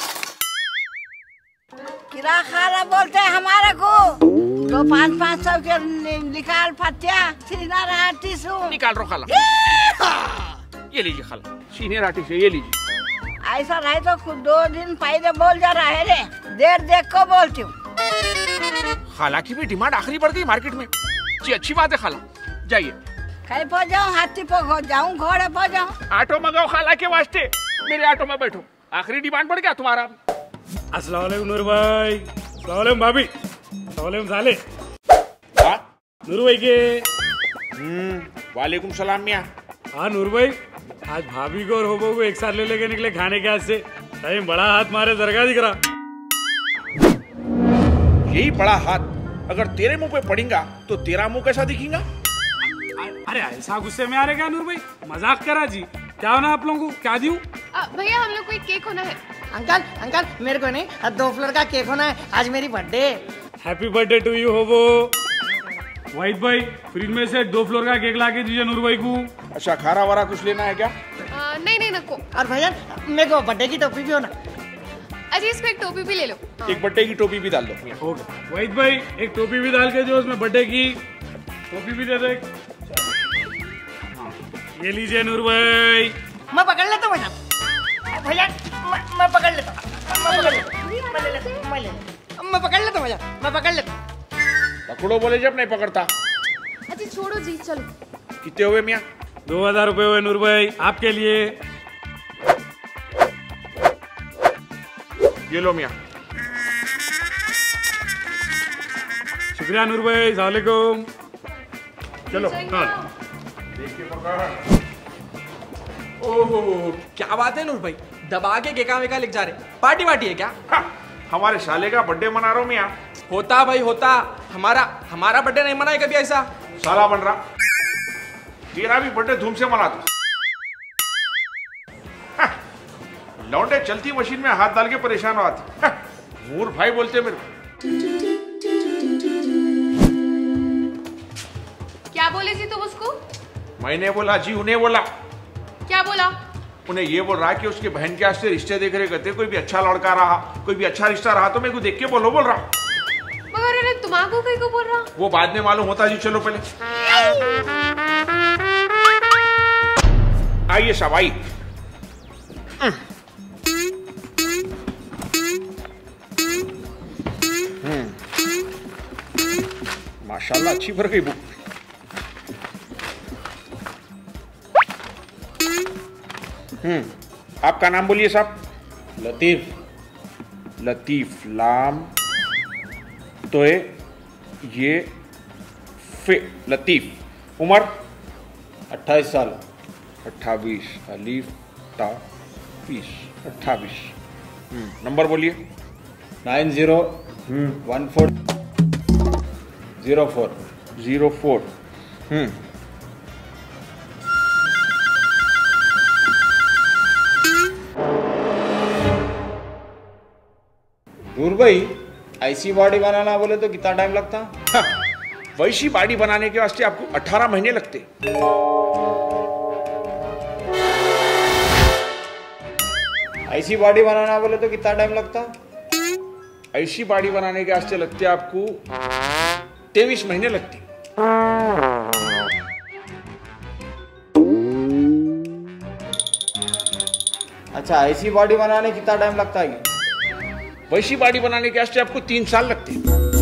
किरा खाला बोलते हैं हमारे को, तो पाँच पाँच सौ के निकाल फटिया सीनियर आर्टिस्ट हूँ। निकाल रो खाला। ये लीजिए खाला, सीनियर आर्टिस्ट है, ये लीजिए। ऐसा रहे तो खुद दो दिन पहले बोल जा रहा है रे, देर देख को बोलती हूँ। खाला की भी डिमांड आखिरी बढ़ गई मार्केट में। जी अच्छी बात है खाला, जाइए। कहीं पहुँच जाऊँ, हाथी पे जाऊँ, घोड़े पे जाऊँ? ऑटो मंगाओ खाला के वास्ते, मेरे ऑटो में बैठो। आखिरी डिमांड बढ़ गया तुम्हारा। अस्सलाम वालेकुम नूर भाई। अस्सलाम वालेकुम भाभी। अस्सलाम वालेकुम साले। नूर भाई के। वालेकुम सलाम मियाँ। हाँ नूर भाई, आज भाभी को और होबो को एक साथ ले लेके निकले खाने के हाथ से। सही बड़ा हाथ मारे दरगाह दिख रहा। यही बड़ा हाथ अगर तेरे मुंह पे पड़ेगा तो तेरा मुंह कैसा दिखेगा? अरे ऐसा गुस्से में आ रहे क्या नूर भाई, मजाक करा जी। क्या होना आप लोगों को, क्या दियूं? भैया हम लोग को एक केक होना है। अंकल अंकल मेरे को नहीं, दो फ्लोर का केक होना है, आज मेरी birthday. Happy birthday to you होबो। वाहिद भाई फ्रिज में से दो फ्लोर का केक ला के दीजिए नूर भाई को। अच्छा खारा वारा कुछ लेना है क्या? आ, नहीं नहीं नको। और भैया मेरे को बर्थडे की टोपी भी होना। अजी इसको एक टोपी भी ले लो। एक बर्थडे की टोपी भी डाल दो। ओके वाहिद भाई एक टोपी भी डाल के जो उसमें बर्थडे की टोपी भी दे दो एक। ये लीजिए नूर भाई। मैं पकड़ लेता हूँ भैया। भैया मैं, मैं पकड़ लेता हूँ मैं पकड़ लेता हूँ मैं ले लेता हूँ मैं ले लेता हूँ मैं पकड़ लेता हूँ भैया मैं पकड़ लेता हूँ। पकड़ो बोले जब नहीं पकड़ता। अजी छोड़ो जी चलो। कितने हुए मियाँ? दो हजार रुपए हुए नूर भाई आपके लिए। ये लो मियाँ। शुक्रिया नूर भाई, अस्सलाम वालेकुम। चलो देख के पकड़। ओहो क्या बात है नूर भाई, दबा के केका वेका लिख जा रहे, पार्टी वार्टी है क्या? हाँ, हमारे साले का बर्थडे मना रहा हूँ मियाँ। होता भाई होता, हमारा हमारा बर्थडे नहीं मनाए कभी ऐसा। साला बन रहा, तेरा भी बर्थडे धूम से मनाता। हाँ, लौंडे चलती मशीन में हाथ डाल के परेशान हो आते। हाँ, नूर भाई बोलते मेरे को। क्या बोले जी तुम उसको? मैंने बोला जी, उन्हें बोला। क्या बोला? उन्हें ये बोल रहा कि उसके बहन के वास्ते रिश्ते देख रहे करते, कोई भी अच्छा लड़का रहा, कोई भी अच्छा रिश्ता रहा तो मेरे को देख के बोलो बोल रहा। मगर अरे तुम्हारा कहीं को बोल रहा? वो बाद में मालूम होता जी। चलो पहले आइए साहब आई। माशाल्लाह अच्छी भर गई बुक। हम्म आपका नाम बोलिए साहब। लतीफ। लतीफ लाम तो ये फे लतीफ। उम्र अट्ठाईस साल। अट्ठाईस अलीफ ताफीस अट्ठाईस। नंबर बोलिए। Nine zero one four zero four zero four. हम्म दूर भाई ऐसी बॉडी बनाना बोले तो कितना टाइम लगता? हाँ, वैसी बॉडी बनाने के वास्ते आपको अठारह महीने लगते। ऐसी बॉडी बनाना बोले तो कितना टाइम लगता? ऐसी बॉडी बनाने के वास्ते लगते आपको तेईस महीने लगते। अच्छा ऐसी बॉडी बनाने कितना टाइम लगता है? वैसी बॉडी बनाने के वास्ते आपको तीन साल लगते।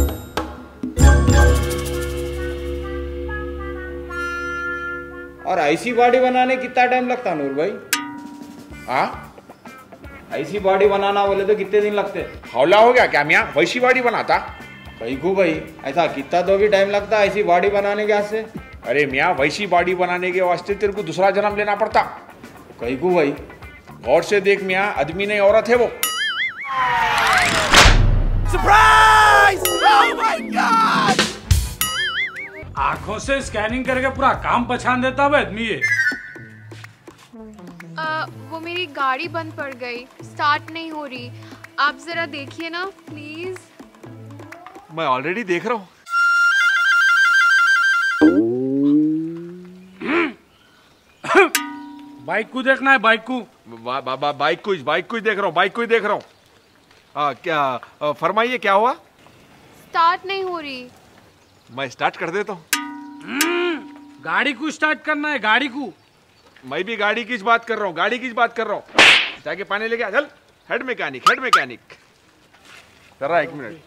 और ऐसी बॉडी बनाने कितना टाइम लगता नूर भाई? हाँ ऐसी बॉडी बनाना बोले तो कितने दिन लगते? हौला हो गया क्या मियाँ? वैसी बॉडी बनाता कहीं को भाई ऐसा कितना तो भी टाइम लगता है ऐसी बॉडी बनाने के वास्ते? अरे मियाँ वैसी बॉडी बनाने के वास्ते तेरे को दूसरा जन्म लेना पड़ता। कहीं को भाई? गौर से देख मियाँ, आदमी नहीं औरत है वो। सरप्राइज! Oh my God! आंखों से स्कैनिंग करके पूरा काम पहचान देता है आदमी ये। आ, वो मेरी गाड़ी बंद पड़ गई, स्टार्ट नहीं हो रही, आप जरा देखिए ना प्लीज। मैं ऑलरेडी देख रहा हूँ। बाइक को देखना है, बाइक को। बा, बा, बा, बाइक को बाइक को ही देख रहा हूँ, बाइक को ही देख रहा हूँ। आ, क्या फरमाइए क्या हुआ? स्टार्ट नहीं हो रही। मैं स्टार्ट कर देता हूँ। गाड़ी को स्टार्ट करना है, गाड़ी को। मैं भी गाड़ी की बात कर रहा हूँ, गाड़ी की बात कर रहा हूँ। जाके पानी लेके आ, चल। Head mechanic, head mechanic. जरा एक मिनट।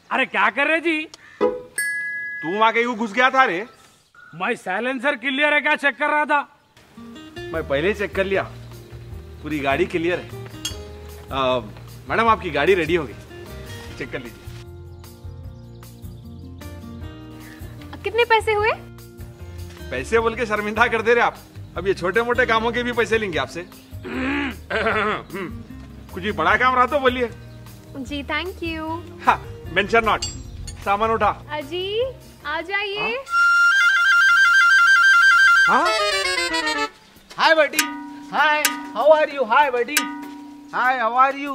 अरे क्या कर रहे जी? तू वहां कहीं घुस गया था रे? मैं साइलेंसर क्लियर है क्या चेक कर रहा था। मैं पहले ही चेक कर लिया, पूरी गाड़ी क्लियर है। आ, मैडम आपकी गाड़ी रेडी होगी, चेक कर लीजिए। कितने पैसे हुए? पैसे बोल के शर्मिंदा कर दे रहे आप। अब ये छोटे मोटे कामों के भी पैसे लेंगे आपसे। कुछ भी बड़ा काम रहा तो बोलिए। जी थैंक यू। हाँ, मेंशन नॉट। सामान उठा। अजी आ जाइए। Hi buddy. Hi, how are you? Hi buddy. Hi, how are you?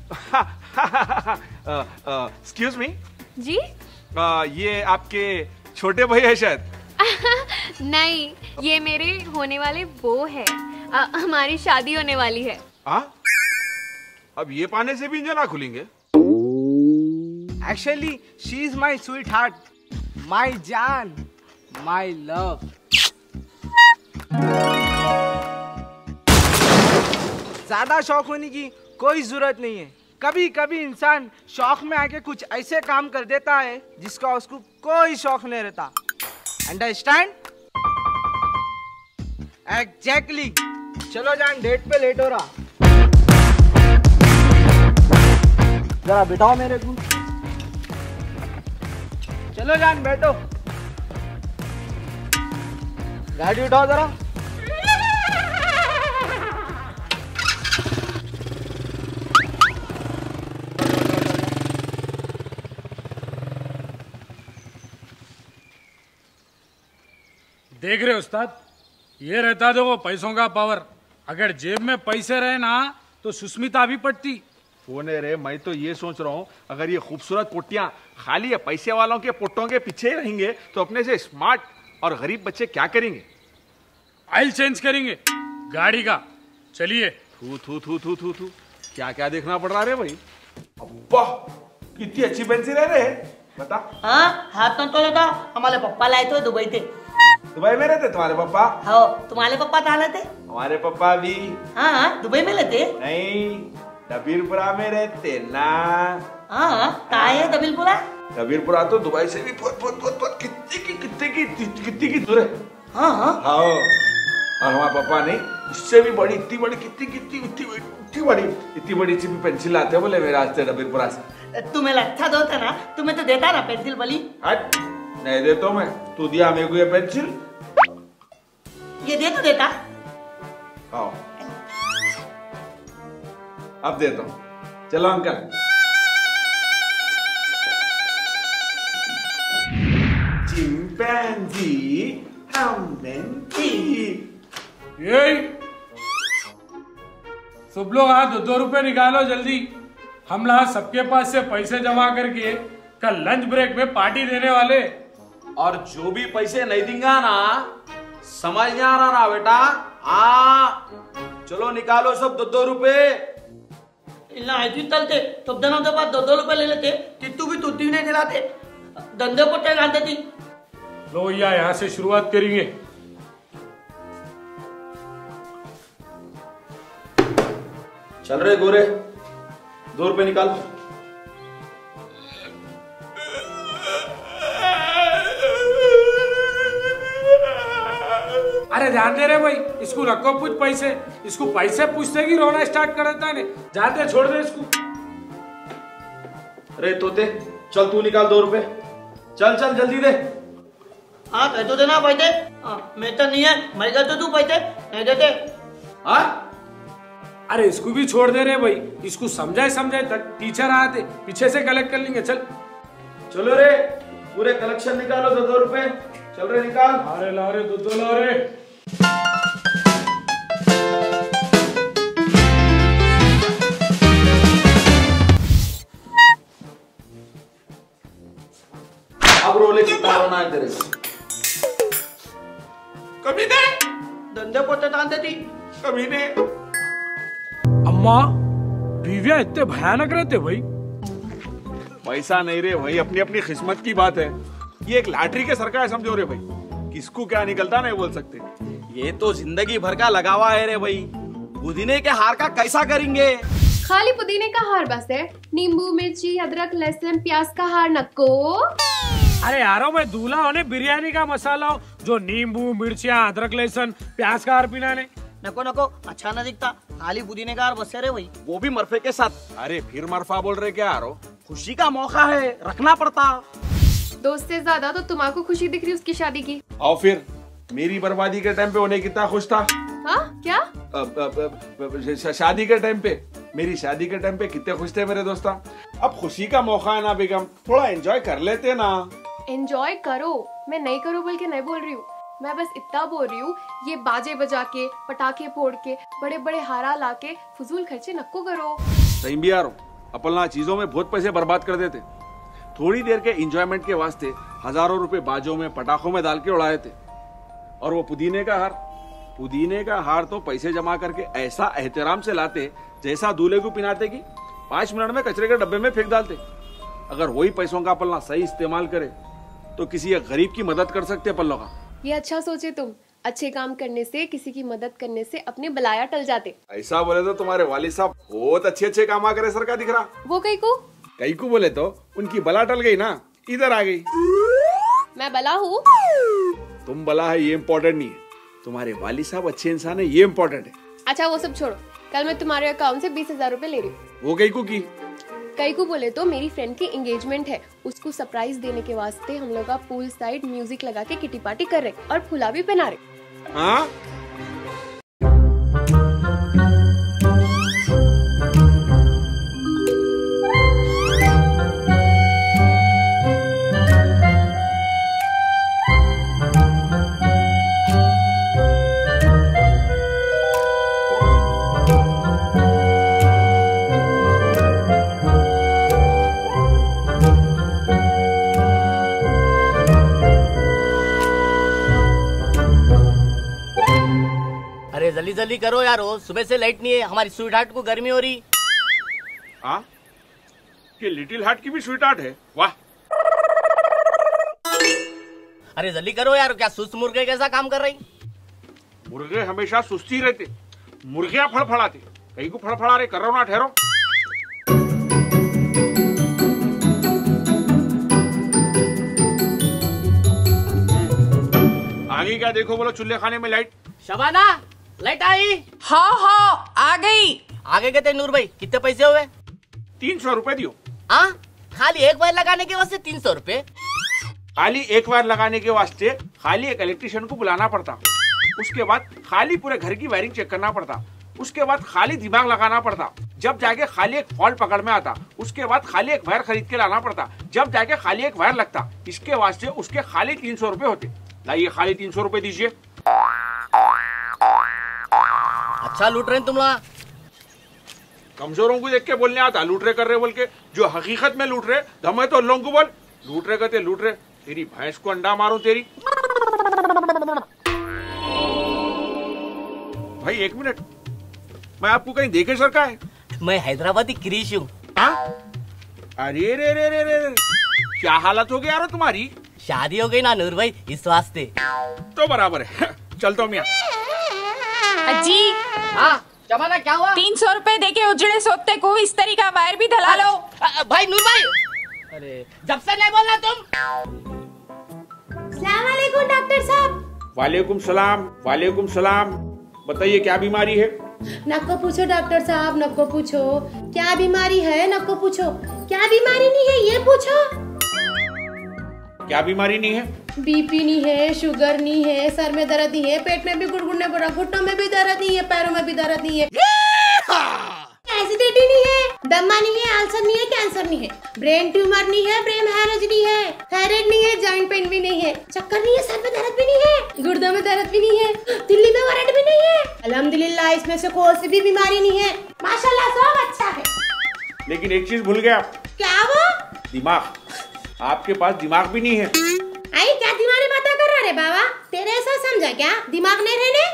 Excuse me. जी? uh, ये आपके छोटे भाई है शायद? नहीं, ये मेरे होने वाले वो है। आ, हमारी शादी होने वाली है। आ? अब ये पाने से भी इंजन ना खुलेंगे? Actually she is my sweet heart, my जान, माई लव। ज्यादा शौक होने की कोई जरूरत नहीं है। कभी कभी इंसान शौक में आके कुछ ऐसे काम कर देता है जिसका उसको कोई शौक नहीं रहता। अंडरस्टैंड? एग्जैक्टली। चलो जान, डेट पे लेट हो रहा। जरा बिठाओ मेरे को। चलो जान, बैठो। गाड़ी उठाओ जरा। देख रहे उस्ताद, ये रहता देखो पैसों का पावर। अगर जेब में पैसे रहे ना तो सुष्मिता भी पटती। होने रे, मैं तो ये सोच रहा हूँ अगर ये खूबसूरत पोटियां खाली है पैसे वालों के पोटों के पीछे ही रहेंगे तो अपने से स्मार्ट और गरीब बच्चे क्या करेंगे? ऑयल चेंज करेंगे गाड़ी का। चलिए। थू थू थू थू थू थू क्या क्या देखना पड़ रहा है भाई। अब्बा कितनी अच्छी पेंसिल है रे, बता। हाँ, हाथ तो लेता। हमारे पप्पा लाए थे दुबई थे। दुबई में रहते तुम्हारे पापा? हाँ, तुम्हारे पापा कहाँ रहते? हमारे पापा भी हाँ दुबई में रहते। नहीं, दबीरपुरा में रहते ना। हाँ, कहाँ है दबीरपुरा? दबीरपुरा तो दुबई से भी बहुत बहुत बहुत बहुत कितनी की कितनी की कितनी की दूर है। हाँ हाँ हाँ। और हमारे पापा नहीं, इससे भी बड़ी, इतनी बड़ी, कितनी कितनी इतनी इतनी बड़ी इतनी बड़ी सी भी पेंसिल लाते बोले मेरे आज से दबीरपुरा से। तुम्हें अच्छा दोता ना, तुम्हें तो देता ना पेंसिल वाली। हट, नहीं देता मैं। तू दिया मेरे को ये पेंसिल? ये दे तो देता। आओ, अब देता हूँ। चलो अंकल। चिंपैंजी यही सब लोग आज दो दो रुपए निकालो जल्दी। हम लोग सबके पास से पैसे जमा करके कल लंच ब्रेक में पार्टी देने वाले। और जो भी पैसे नहीं देंगे ना, समझ नहीं आ रहा ना बेटा। आ चलो निकालो सब दो दो रुपए। चलते तो दोनों के पास दो दो रुपए ले लेते। तित्तू भी तुत्ती नहीं दिलाते, धंधे को टेक आते थी। लो या यहाँ से शुरुआत करेंगे। चल रहे गोरे, दो रुपए निकाल। अरे ध्यान दे रहे भाई, इसको रखो पूछ पैसे। इसको पैसे पूछते कि रोना स्टार्ट कर देता है। जाते छोड़ दे इसको। अरे तोते, चल तू निकाल दो रुपए। चल चल जल्दी दे। हाँ कह तो देना पैसे। हाँ, मैं तो नहीं है, मैं कहता तू पैसे नहीं देते। हाँ अरे इसको भी छोड़ दे रहे भाई। इसको समझाए समझाए तक टीचर आए थे, पीछे से कलेक्ट कर लेंगे। चल चलो रे, पूरे कलेक्शन निकालो दो दो रुपए। चल रहे निकाल। अरे ला रे दो दो ला रे। अब रोले कितना रोना है तेरे को? कभी ने धंधे पोते तानते थी। कभी ने अम्मा बीवियां इतने भयानक रहते भाई। पैसा नहीं रे भाई, अपनी अपनी किस्मत की बात है। ये एक लॉटरी के सरका है, समझो रे भाई। किसको क्या निकलता नहीं बोल सकते। ये तो जिंदगी भर का लगावा है रे भाई। बुधिने के हार का कैसा करेंगे? खाली पुदीने का हार बस है, नींबू मिर्ची अदरक लहसुन प्याज का हार नको। अरे यारो मैं दूल्हा होने बिरयानी का मसाला हो जो नींबू मिर्चियाँ अदरक लहसुन प्याज का हार पीना ने। नको नको अच्छा ना दिखता, खाली पुदीने का हार बस रे भाई, वो भी मरफे के साथ। अरे फिर मरफा बोल रहे क्या यारो? खुशी का मौका है, रखना पड़ता। दोस्त से ज्यादा तो तुम्हारा खुशी दिख रही उसकी शादी की। और फिर मेरी बर्बादी के टाइम पे उन्हें कितना खुश था। हाँ क्या? अ, अ, अ, शादी के टाइम पे, मेरी शादी के टाइम पे कितने खुश थे मेरे दोस्त। अब खुशी का मौका है ना बेगम, थोड़ा एंजॉय कर लेते ना। एंजॉय करो, मैं नहीं करो बल्कि नहीं बोल रही हूँ, मैं बस इतना बोल रही हूँ ये बाजे बजा के पटाखे फोड़ के बड़े बड़े हारा ला के फजूल खर्चे नको करो। सही भी यारो, अपन ना चीजों में बहुत पैसे बर्बाद कर देते, थोड़ी देर के एंजॉयमेंट के वास्ते हजारों रुपए बाजों में पटाखों में डाल के उड़ाए थे। और वो पुदीने का हार, पुदीने का हार तो पैसे जमा करके ऐसा एहतराम से लाते जैसा दूल्हे को पिनाते कि पांच मिनट में कचरे के डब्बे में फेंक डालते। अगर वही पैसों का पल्ला सही इस्तेमाल करे तो किसी एक गरीब की मदद कर सकते पल्लों का। ये अच्छा सोचे तुम, अच्छे काम करने से किसी की मदद करने से अपने बलाया टल जाते। ऐसा बोले तो तुम्हारे वालिद साहब बहुत अच्छे अच्छे काम करे सर का दिख रहा। वो कई को कई को बोले तो उनकी बला टल गई ना, इधर आ गई। मैं बला हूँ? तुम बला है ये इम्पोर्टेंट नहीं है, तुम्हारे वालिद साहब अच्छे इंसान है ये इम्पोर्टेंट है। अच्छा वो सब छोड़ो, कल मैं तुम्हारे अकाउंट से बीस हजार रूपए ले रही हूँ। वो कई को की? कई को बोले तो मेरी फ्रेंड की एंगेजमेंट है, उसको सरप्राइज देने के वास्ते हम लोग पूल साइड म्यूजिक लगा के किटी पार्टी कर रहे और फुला भी पहना रहे। हाँ? जल्दी जल्दी करो यारो, सुबह से लाइट नहीं है, हमारी स्वीट हार्ट को गर्मी हो रही। हाँ? कि लिटिल हार्ट की भी स्वीट हार्ट है? वाह। अरे जल्दी करो यार, क्या सुस्त मुर्गे कैसा काम कर रही? मुर्गे हमेशा सुस्ती रहते, मुर्गियां फड़फड़ाते, कहीं को फड़फड़ा रहे, करो ना ठहरो। आगे क्या देखो बोलो, चूल्हे खाने में लाइट। शबाना लाइट आई? हाँ हाँ आ गई। आगे कहते नूर भाई कितने पैसे हुए? तीन सौ रुपए दियो। हाँ खाली एक बार लगाने के वास्ते तीन सौ रुपए? खाली एक बार लगाने के वास्ते खाली एक इलेक्ट्रिशियन को बुलाना पड़ता, उसके बाद खाली पूरे घर की वायरिंग चेक करना पड़ता, उसके बाद खाली दिमाग लगाना पड़ता, जब जाके खाली एक फॉल्ट पकड़ में आता, उसके बाद खाली एक वायर खरीद के लाना पड़ता, जब जाके खाली एक वायर लगता। इसके वास्ते उसके खाली तीन सौ रुपए होते। लाइए खाली तीन सौ रुपए दीजिए। अच्छा लूट रहे तुम लोग। कमजोरों को देख के बोलने आता लूट रहे कर रहे बोल के, जो हकीकत में लूट रहे धमे तो लोगों को बोल लूट रहे कहते लूट रहे। तेरी भैंस को अंडा मारूं तेरी। भाई एक मिनट, मैं आपको कहीं देखे सर का है? मैं हैदराबादी क्रिश हूँ। अरे रे रे रे रे क्या हालत हो गई यार तुम्हारी? शादी हो गई ना नूर भाई, इस वास्ते। तो बराबर है, चलता हूँ मियाँ। अजी हाँ जमाना क्या हुआ? तीन सौ रूपए देके उजड़े सोते को इस तरीका वायर भी धला लो। भाई नूर भाई, अरे जब से नहीं बोलना तुम। अस्सलाम वालेकुम डॉक्टर साहब। वालेकुम सलाम। वालेकुम सलाम। बताइए क्या बीमारी है? नको पूछो डॉक्टर साहब, नको पूछो क्या बीमारी है, नको पूछो क्या बीमारी नहीं है ये पूछो। क्या बीमारी नहीं है? बीपी नहीं है, शुगर नहीं है, सर में दर्द नहीं है, पेट में भी गुड़गुड़ने पड़ा, घुटनों में भी दर्द नहीं है, पैरों में भी दर्द नहीं है, एसिडिटी नहीं है, दमा नहीं है, अल्सर नहीं है, कैंसर नहीं है, ब्रेन ट्यूमर नहीं है, ब्रेन हैमरेज नहीं है, थायराइड नहीं है, जॉइंट पेन भी नहीं है, चक्कर नहीं है, सर में दर्द भी नहीं है, गुर्दों में दर्द भी नहीं है, दिल्ली में वारंट भी नहीं है। अल्हम्दुलिल्लाह इसमें से कोई सी भी बीमारी नहीं है, माशाल्लाह सब अच्छा है। लेकिन एक चीज भूल गया। क्या वो? दिमाग। आपके पास दिमाग भी नहीं है। आई क्या दिमाग में बातें कर रहा रे बाबा, तेरे ऐसा समझा क्या दिमाग नहीं रहने?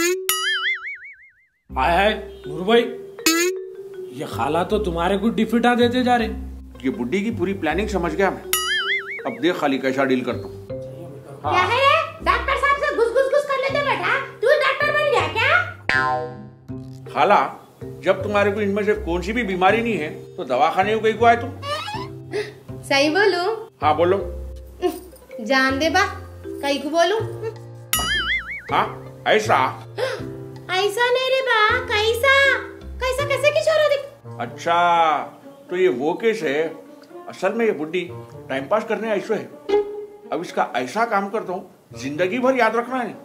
हाय हाय नूर भाई, ये खाला तो तुम्हारे को डिफिटा देते जा रहे। ये बुड्ढी की पूरी प्लानिंग समझ गया मैं। अब देख खाली कैसा डील करता हूँ। क्या है रे? डॉक्टर साहब से घुस घुस घुस कर लेते बेटा, तू डॉक्टर बन गया क्या? खाला जब तुम्हारे को इनमें से कौन सी भी बीमारी नहीं है तो दवाखाने में कहीं को आए तुम? सही बोलूं? हाँ बोलो। जान दे बा, कहीं को बोलूं? हाँ ऐसा? ऐसा नहीं रे बा, कैसा कैसा कैसे की छोरा दिख? अच्छा तो ये वो केस है। असल में ये बुड्ढी टाइम पास करने ऐसा है। अब इसका ऐसा काम करता हूँ जिंदगी भर याद रखना है।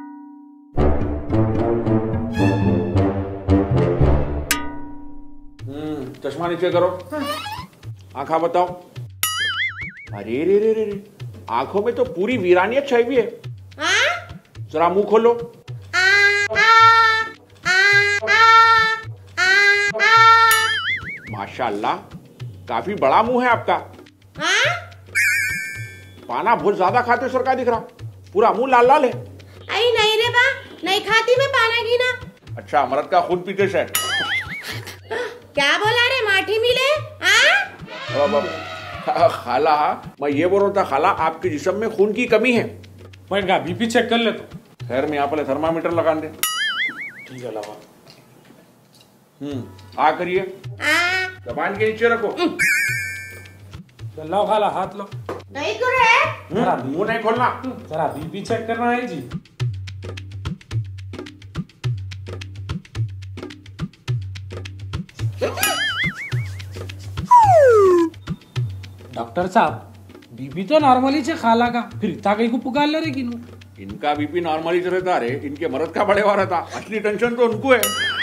हम्म चश्मा नीचे करो। आंखा बताओ। अरे रे रे रे रे आंखों में तो पूरी वीरानियत छाई हुई है। जरा मुंह खोलो। माशाल्लाह काफी बड़ा मुंह है आपका। पाना बहुत ज्यादा खाते सर का दिख रहा, पूरा मुंह लाल लाल है। आई नहीं रे बा, नहीं खाती मैं पाना घी ना। अच्छा मर्द का खून पीते से। क्या बोला रे माठी मिले? हाँ? खाला मैं ये बोल रहा था खाला आपके जिस्म में खून की कमी है। मैं का बीपी चेक कर ले तो। खैर मैं यहाँ पहले थर्मामीटर लगा दे। ठीक है लगा। हम्म आ करिए। जबान के नीचे रखो। लाओ खाला हाथ लो। नहीं करे। जरा मुंह नहीं खोलना। जरा बीपी चेक करना है जी। डॉक्टर साहब बीपी तो नॉर्मली से खाला का, फिर इतना कहीं को पुकार ले रे किनू? इनका बीपी नॉर्मली रहता रे, इनके मर्द का बड़े वाला था। असली टेंशन तो उनको है।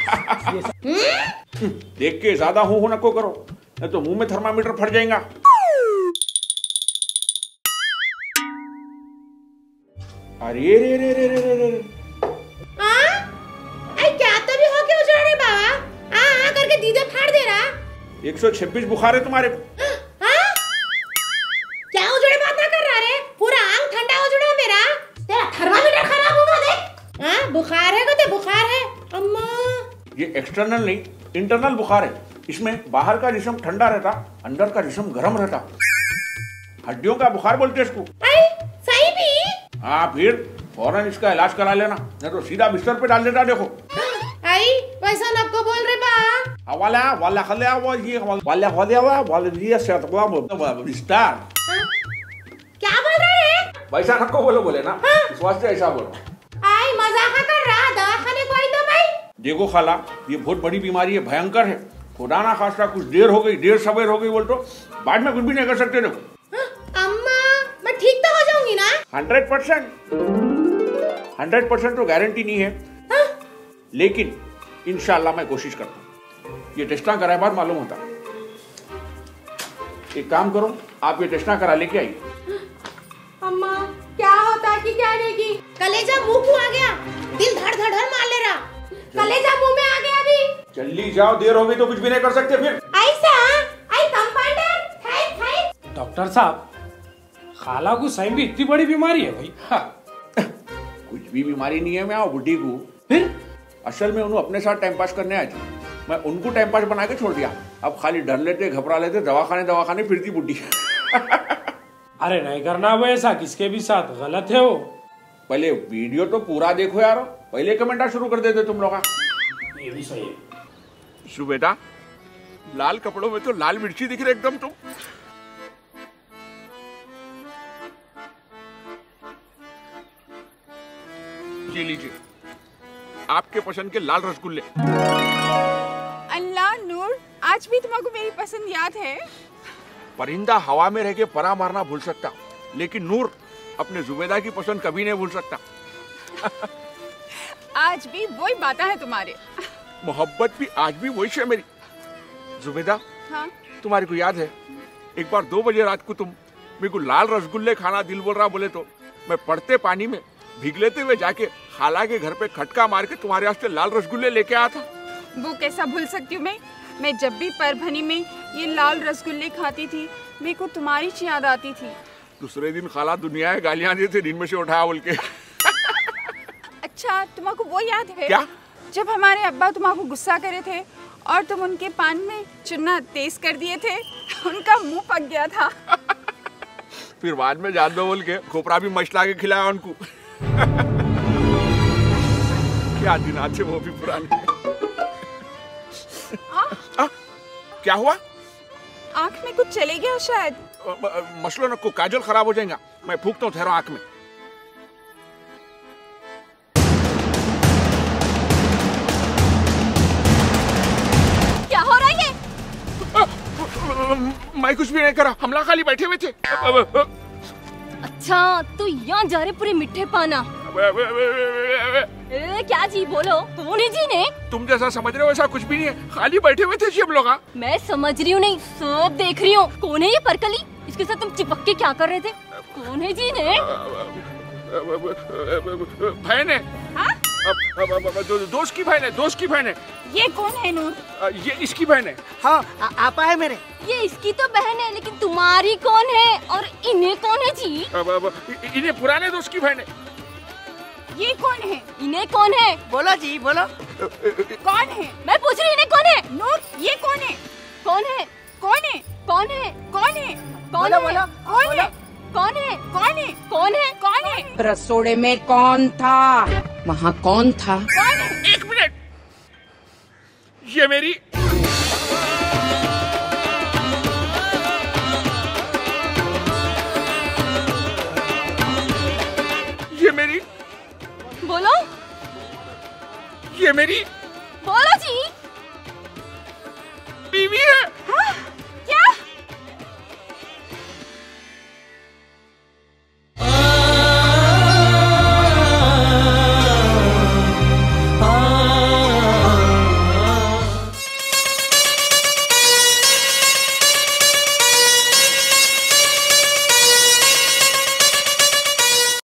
देख के ज्यादा हूं हूं नको करो, नहीं तो मुंह में थर्मामीटर फट जाएगा। अरे रे रे रे रे रे रे आई क्या तो भी हो के उजड़ा रे बाबा। आ आ करके दीदे फाड़ दे रहा। एक सौ छब्बीस बुखार है तुम्हारे को। क्या उजड़े बात ना कर रहा रे, पूरा आंग ठंडा उजड़ा मेरा। तेरा थर्मामीटर खराब होगा देख। हाँ बुखार है को ते बुखार है अम्मा। ये एक्सटर्नल नहीं इंटरनल बुखार है। इसमें बाहर का जिस्म ठंडा रहता, अंदर का जिस्म गर्म रहता। हड्डियों का बुखार बोलते हैं इसको। आई सही भी? हाँ फिर फौरन इसका इलाज करा लेना, नहीं तो सीधा बिस्तर पे डाल देता। देखो आई वैसा नको बोल रे बा। वाला वाला खले वो ये वाला खले वो वाला ये सेट वो बिस्तर। क्या बोल रहे हैं? वैसा नको बोलो बोले ना, इस वास्ते ऐसा बोलो। आई मजाक कर रहा, दवाखाने को आई तो मैं। देखो खाला ये बहुत बड़ी बीमारी है, भयंकर है। खुदा ना खास्ता कुछ देर हो गई, देर सवेर हो गई बोल तो बाद में कुछ भी नहीं कर सकते। देखो अम्मा मैं ठीक तो हो जाऊंगी ना? हंड्रेड परसेंट हंड्रेड परसेंट तो गारंटी नहीं है, लेकिन इंशाल्लाह मैं कोशिश करता हूँ। ये टेस्टा कराए बाद मालूम होता। एक काम करो आप ये टेस्टा करा लेके आइए। अम्मा क्या होता कि क्या नहीं? कलेजा मुंह को आ गया, दिल धड़ धड़ धड़ मार ले रहा। कलेजा मुंह में आ गया अभी। जल्दी जाओ, देर हो गई तो कुछ भी नहीं कर सकते फिर। ऐसा आई कंपाउंडर थाई थाई। डॉक्टर साहब खाला को सही भी इतनी बड़ी बीमारी है भाई? हाँ। कुछ भी बीमारी नहीं है। मैं आओ बुढ़ी को फिर असल में उन्होंने अपने साथ टाइम पास करने आई थी, मैं उनको टाइम पास बना के छोड़ दिया। अब खाली डर लेते घबरा लेते दवाखाने दवाखाने फिरती बुढ़ी। अरे नहीं करना वो ऐसा, किसके भी साथ गलत है वो। पहले वीडियो तो पूरा देखो यार, पहले कमेंट शुरू कर देते तुम लोग। ये भी सही है। सुबेदा लाल कपड़ों में तो लाल मिर्ची दिख रही एकदम तुम। ये लीजिए आपके पसंद के लाल रसगुल्ले। अल्लाह नूर, आज भी तुमको मेरी पसंद याद है। परिंदा हवा में रह के परा मारना भूल सकता, लेकिन नूर अपने जुबेदा की पसंद कभी नहीं भूल सकता। आज भी वही बातें हैं तुम्हारे। मोहब्बत भी आज भी वही है मेरी। जुबेदा हाँ? तुम्हारे को याद है एक बार दो बजे रात को तुम मेरे को लाल रसगुल्ले खाना दिल बोल रहा बोले तो मैं पड़ते पानी में भीगलेते हुए जाके खाला के घर पे खटका मार के तुम्हारे वास्ते लाल रसगुल्ले लेके आया था। वो कैसा भूल सकती हूँ मैं। मैं जब भी परभनी में ये लाल रसगुल्ले खाती थी मेरे को तुम्हारी याद आती थी। दूसरे दिन खाला दुनिया है गालियां देते दिन में से उठाया बोल के। अच्छा तुमको वो याद है क्या? जब हमारे अब्बा तुमको गुस्सा करे थे और तुम उनके पान में चुन्ना तेज कर दिए थे, उनका मुंह पक गया था। फिर बाद में जान दो बोल के खोपरा भी मछला के खिलाया उनको। क्या दिन आते वो भी पुराने। आ, क्या हुआ? आँख में कुछ चले गया शायद। मसलो नको, काजल खराब हो जाएगा। मैं फूकता हूँ, ठहरो आँख में। क्या हो रहा है? मैं कुछ भी नहीं करा, हमला खाली बैठे हुए थे। अच्छा तो यहाँ जा रहे पूरे मिठे पाना। ए, क्या जी बोलो, कौन है जी ने? तुम जैसा समझ रहे हो वैसा कुछ भी नहीं है, खाली बैठे हुए थे जी हम लोग। मैं समझ रही हूँ नहीं, सब देख रही हूँ। कौन है ये परकली? इसके साथ तुम चिपक के क्या कर रहे थे? कौन है जी ने? बहन है। दोस्त की बहन है, दोस्त की बहन है। ये कौन है नूर? ये इसकी बहन है। हाँ, आपा है मेरे। ये इसकी तो बहन है, लेकिन तुम्हारी कौन है? और इन्हें कौन है जी? इन्हें पुराने दोस्त की बहन है। ये कौन है? इन्हें कौन है? बोलो जी, बोलो। कौन है? मैं पूछ रही इन्हें कौन है? नूर, ये कौन है? कौन है? कौन है? कौन है? कौन है? कौन बोलो, है? बोलो, कौन है? कौन है? कौन है? कौन है? कौन है? रसोड़े में कौन था? वहाँ कौन था? कौन है? एक मिनट, ये मेरी ये मेरी बोलो। ये मेरी